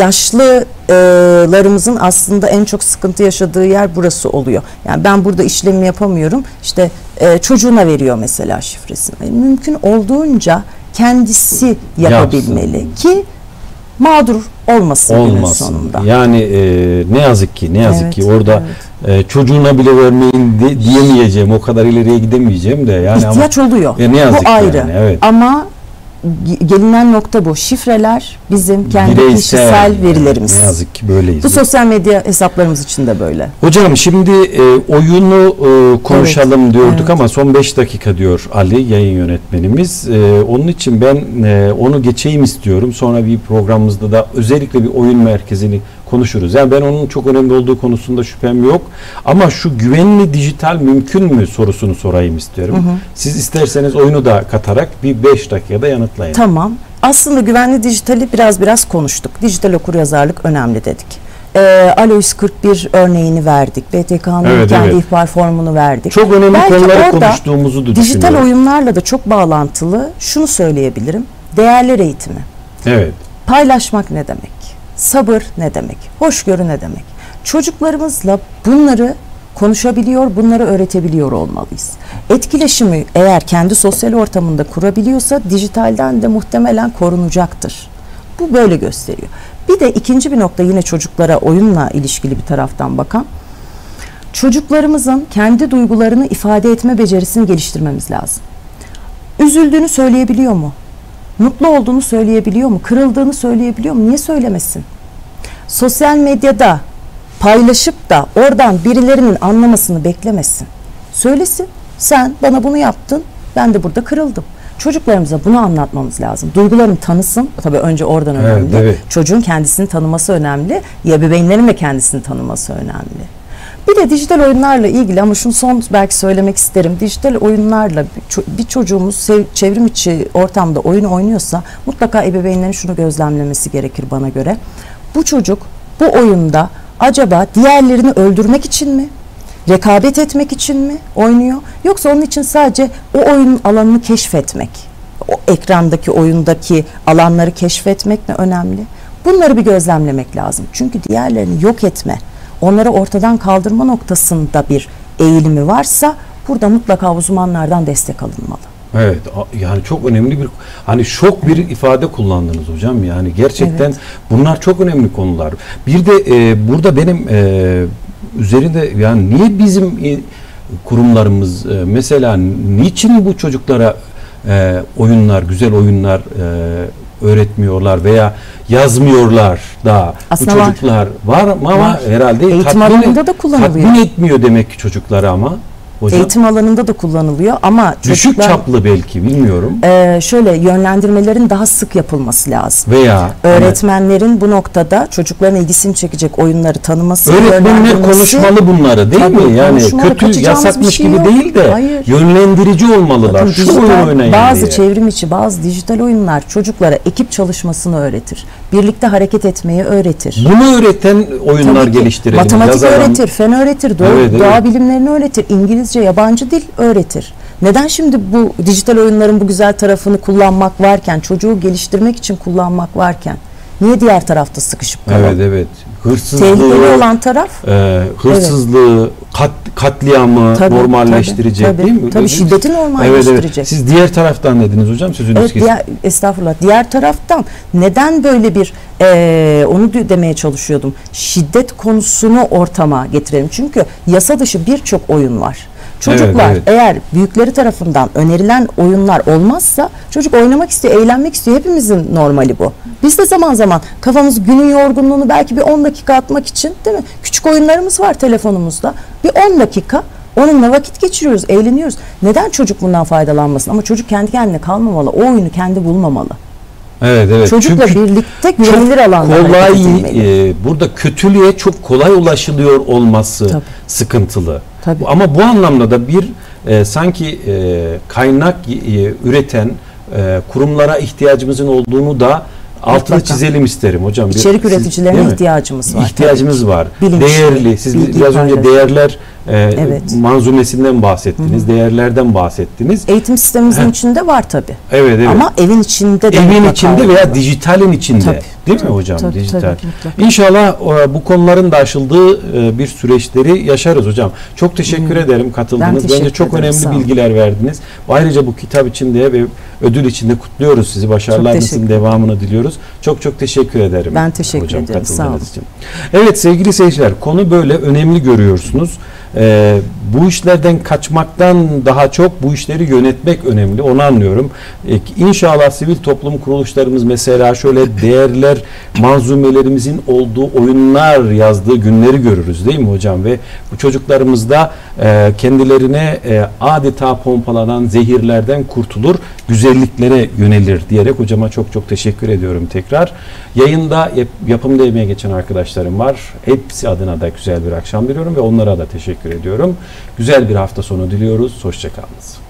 Speaker 2: yaşlılarımızın aslında en çok sıkıntı yaşadığı yer burası oluyor. Yani ben burada işlemi yapamıyorum. İşte e, çocuğuna veriyor mesela şifresini. Yani mümkün olduğunca kendisi yapabilmeli
Speaker 1: Yapsın.
Speaker 2: ki mağdur olmasın günün
Speaker 1: Olmasın.
Speaker 2: sonunda.
Speaker 1: Yani e, ne yazık ki, ne yazık
Speaker 2: Evet,
Speaker 1: ki orada
Speaker 2: evet.
Speaker 1: e, çocuğuna bile vermeyin de, diyemeyeceğim. O kadar ileriye gidemeyeceğim de yani.
Speaker 2: İhtiyaç
Speaker 1: ama,
Speaker 2: oluyor.
Speaker 1: Ya ne yazık
Speaker 2: Bu
Speaker 1: ki
Speaker 2: ayrı.
Speaker 1: yani, evet.
Speaker 2: Ama ge- gelinen nokta bu. Şifreler bizim kendi
Speaker 1: Bireysel,
Speaker 2: kişisel
Speaker 1: yani,
Speaker 2: verilerimiz.
Speaker 1: ne yazık ki böyleyiz.
Speaker 2: Bu sosyal medya hesaplarımız için de böyle.
Speaker 1: Hocam şimdi e, oyunu e, konuşalım
Speaker 2: Evet,
Speaker 1: diyorduk
Speaker 2: evet.
Speaker 1: ama son beş dakika diyor Ali, yayın yönetmenimiz. E, onun için ben e, onu geçeyim istiyorum. Sonra bir programımızda da özellikle bir oyun merkezini konuşuruz. Yani ben onun çok önemli olduğu konusunda şüphem yok. Ama şu güvenli dijital mümkün mü sorusunu sorayım istiyorum. Hı hı. Siz isterseniz oyunu da katarak bir beş dakikada yanıtlayın.
Speaker 2: Tamam. Aslında güvenli dijitali biraz biraz konuştuk. Dijital okuryazarlık önemli dedik. Ee, Alois kırk bir örneğini verdik. B T K'nın
Speaker 1: Evet,
Speaker 2: kendi
Speaker 1: evet.
Speaker 2: ihbar formunu verdik.
Speaker 1: Çok önemli
Speaker 2: Belki
Speaker 1: konuları
Speaker 2: orada
Speaker 1: konuştuğumuzu da
Speaker 2: dijital
Speaker 1: düşünüyorum.
Speaker 2: oyunlarla da çok bağlantılı şunu söyleyebilirim. Değerler eğitimi.
Speaker 1: Evet.
Speaker 2: Paylaşmak ne demek? Sabır ne demek? Hoşgörü ne demek? Çocuklarımızla bunları konuşabiliyor, bunları öğretebiliyor olmalıyız. Etkileşimi eğer kendi sosyal ortamında kurabiliyorsa dijitalden de muhtemelen korunacaktır. Bu böyle gösteriyor. Bir de ikinci bir nokta, yine çocuklara oyunla ilişkili bir taraftan bakan, çocuklarımızın kendi duygularını ifade etme becerisini geliştirmemiz lazım. Üzüldüğünü söyleyebiliyor mu? Mutlu olduğunu söyleyebiliyor mu? Kırıldığını söyleyebiliyor mu? Niye söylemesin? Sosyal medyada paylaşıp da oradan birilerinin anlamasını beklemesin. Söylesin. Sen bana bunu yaptın, ben de burada kırıldım. Çocuklarımıza bunu anlatmamız lazım. Duygularını tanısın. Tabii önce oradan
Speaker 1: Evet,
Speaker 2: önemli.
Speaker 1: evet.
Speaker 2: Çocuğun kendisini tanıması önemli. Ebeveynlerin de kendisini tanıması önemli. Bir de dijital oyunlarla ilgili, ama şunu son belki söylemek isterim. Dijital oyunlarla bir çocuğumuz sev, çevrim içi ortamda oyun oynuyorsa mutlaka ebeveynlerin şunu gözlemlemesi gerekir bana göre. Bu çocuk bu oyunda acaba diğerlerini öldürmek için mi, rekabet etmek için mi oynuyor? Yoksa onun için sadece o oyunun alanını keşfetmek, o ekrandaki oyundaki alanları keşfetmek ne önemli? Bunları bir gözlemlemek lazım. Çünkü diğerlerini yok etme, onları ortadan kaldırma noktasında bir eğilimi varsa burada mutlaka uzmanlardan destek alınmalı.
Speaker 1: Evet, yani çok önemli bir, hani şok bir ifade kullandınız hocam, yani gerçekten
Speaker 2: Evet.
Speaker 1: bunlar çok önemli konular. Bir de e, burada benim e, üzerinde, yani niye bizim e, kurumlarımız e, mesela niçin bu çocuklara e, oyunlar, güzel oyunlar e, öğretmiyorlar veya yazmıyorlar da
Speaker 2: Aslında
Speaker 1: bu
Speaker 2: var.
Speaker 1: çocuklar var, ama
Speaker 2: Var.
Speaker 1: herhalde
Speaker 2: Eğitim
Speaker 1: tatmin,
Speaker 2: alanında da kullanılıyor.
Speaker 1: tatmin etmiyor demek ki çocukları ama. Hocam,
Speaker 2: Eğitim alanında da kullanılıyor ama
Speaker 1: düşük
Speaker 2: çocuklar,
Speaker 1: çaplı belki, bilmiyorum.
Speaker 2: e, şöyle yönlendirmelerin daha sık yapılması lazım.
Speaker 1: Veya
Speaker 2: Öğretmenlerin bu noktada çocukların ilgisini çekecek oyunları tanıması,
Speaker 1: öğretmenler
Speaker 2: yönlendirmesi-
Speaker 1: konuşmalı bunları, değil
Speaker 2: Tabii,
Speaker 1: mi? Yani
Speaker 2: konuşmalı,
Speaker 1: kötü,
Speaker 2: kaçacağımız
Speaker 1: yasakmış
Speaker 2: bir şey
Speaker 1: gibi
Speaker 2: yok.
Speaker 1: değil de
Speaker 2: Hayır.
Speaker 1: yönlendirici olmalılar.
Speaker 2: Bakın,
Speaker 1: Şu
Speaker 2: dijital,
Speaker 1: oyunu oynayın
Speaker 2: bazı
Speaker 1: diye.
Speaker 2: çevrim içi, bazı dijital oyunlar çocuklara ekip çalışmasını öğretir. Birlikte hareket etmeyi öğretir.
Speaker 1: Bunu öğreten oyunlar
Speaker 2: Tabii ki.
Speaker 1: geliştirelim.
Speaker 2: Matematik
Speaker 1: yazalım.
Speaker 2: öğretir, fen öğretir, doğa,
Speaker 1: Evet, evet.
Speaker 2: doğa bilimlerini öğretir, İngilizce, yabancı dil öğretir. Neden şimdi bu dijital oyunların bu güzel tarafını kullanmak varken, çocuğu geliştirmek için kullanmak varken, niye diğer tarafta sıkışıp kalalım?
Speaker 1: Evet, evet. Hırsızlığı,
Speaker 2: Tehlikeli olan taraf,
Speaker 1: e, hırsızlığı, kat, katliamı
Speaker 2: Tabii,
Speaker 1: normalleştirecek,
Speaker 2: tabii,
Speaker 1: değil mi?
Speaker 2: tabii, şiddeti normalleştirecek.
Speaker 1: Evet, evet. Siz diğer taraftan dediniz hocam, sözünüz
Speaker 2: evet,
Speaker 1: kesin.
Speaker 2: diğer, estağfurullah. Diğer taraftan neden böyle bir e, onu demeye çalışıyordum. Şiddet konusunu ortama getirelim. Çünkü yasa dışı birçok oyun var. Çocuklar
Speaker 1: Evet, evet.
Speaker 2: eğer büyükleri tarafından önerilen oyunlar olmazsa çocuk oynamak istiyor, eğlenmek istiyor. Hepimizin normali bu. Biz de zaman zaman kafamız günün yorgunluğunu belki bir on dakika atmak için, değil mi? Küçük oyunlarımız var telefonumuzda. Bir on dakika onunla vakit geçiriyoruz, eğleniyoruz. Neden çocuk bundan faydalanmasın? Ama çocuk kendi kendine kalmamalı. O oyunu kendi bulmamalı.
Speaker 1: Evet, evet.
Speaker 2: Çocukla
Speaker 1: Çünkü
Speaker 2: birlikte güvenilir alanda
Speaker 1: kolay,
Speaker 2: hareket edilmeli.
Speaker 1: e, burada kötülüğe çok kolay ulaşılıyor olması
Speaker 2: Tabii.
Speaker 1: sıkıntılı.
Speaker 2: Tabii.
Speaker 1: Ama bu anlamda da bir e, sanki e, kaynak e, üreten e, kurumlara ihtiyacımızın olduğunu da altını
Speaker 2: Mutlaka.
Speaker 1: çizelim isterim hocam. Bir-
Speaker 2: İçerik
Speaker 1: siz-
Speaker 2: üreticilerine
Speaker 1: değil mi?
Speaker 2: ihtiyacımız var.
Speaker 1: İhtiyacımız var.
Speaker 2: Bilinçli,
Speaker 1: Değerli. Siz
Speaker 2: bilgi
Speaker 1: biraz önce
Speaker 2: paylaşımı.
Speaker 1: değerler e,
Speaker 2: Evet.
Speaker 1: manzumesinden bahsettiniz. Değerlerden bahsettiniz.
Speaker 2: Eğitim sistemimizin
Speaker 1: Heh.
Speaker 2: içinde var tabii.
Speaker 1: Evet, evet.
Speaker 2: Ama evin içinde de
Speaker 1: Evin
Speaker 2: mutlaka
Speaker 1: içinde veya
Speaker 2: olmalı.
Speaker 1: dijitalin içinde.
Speaker 2: Tabii,
Speaker 1: değil
Speaker 2: tabii,
Speaker 1: mi hocam?
Speaker 2: tabii,
Speaker 1: Dijital.
Speaker 2: tabii, mutlaka.
Speaker 1: İnşallah e, bu konuların da aşıldığı e, bir süreçleri yaşarız hocam. Çok teşekkür ederim katıldınız.
Speaker 2: teşekkür
Speaker 1: Bence çok
Speaker 2: ederim, sağ
Speaker 1: önemli
Speaker 2: olun.
Speaker 1: bilgiler verdiniz. Ayrıca bu kitap içinde ve ödül içinde kutluyoruz sizi. Başarılarınızın
Speaker 2: teşekkür
Speaker 1: devamını diliyoruz. Çok çok teşekkür ederim.
Speaker 2: Ben teşekkür
Speaker 1: hocam,
Speaker 2: ederim, sağ
Speaker 1: katıldığınız
Speaker 2: olun.
Speaker 1: için. Evet sevgili seyirciler, konu böyle önemli görüyorsunuz. Ee, bu işlerden kaçmaktan daha çok bu işleri yönetmek önemli. Onu anlıyorum. Ee, inşallah sivil toplum kuruluşlarımız mesela şöyle değerler manzumelerimizin olduğu oyunlar yazdığı günleri görürüz değil mi hocam? Ve bu çocuklarımız da e, kendilerine e, adeta pompalanan zehirlerden kurtulur, güzelliklere yönelir diyerek hocama çok çok teşekkür ediyorum tekrar. Yayında yap, yapımda emeğe geçen arkadaşlarım var. Hepsi adına da güzel bir akşam diliyorum ve onlara da teşekkür ediyorum. Güzel bir hafta sonu diliyoruz. Hoşça kalınız.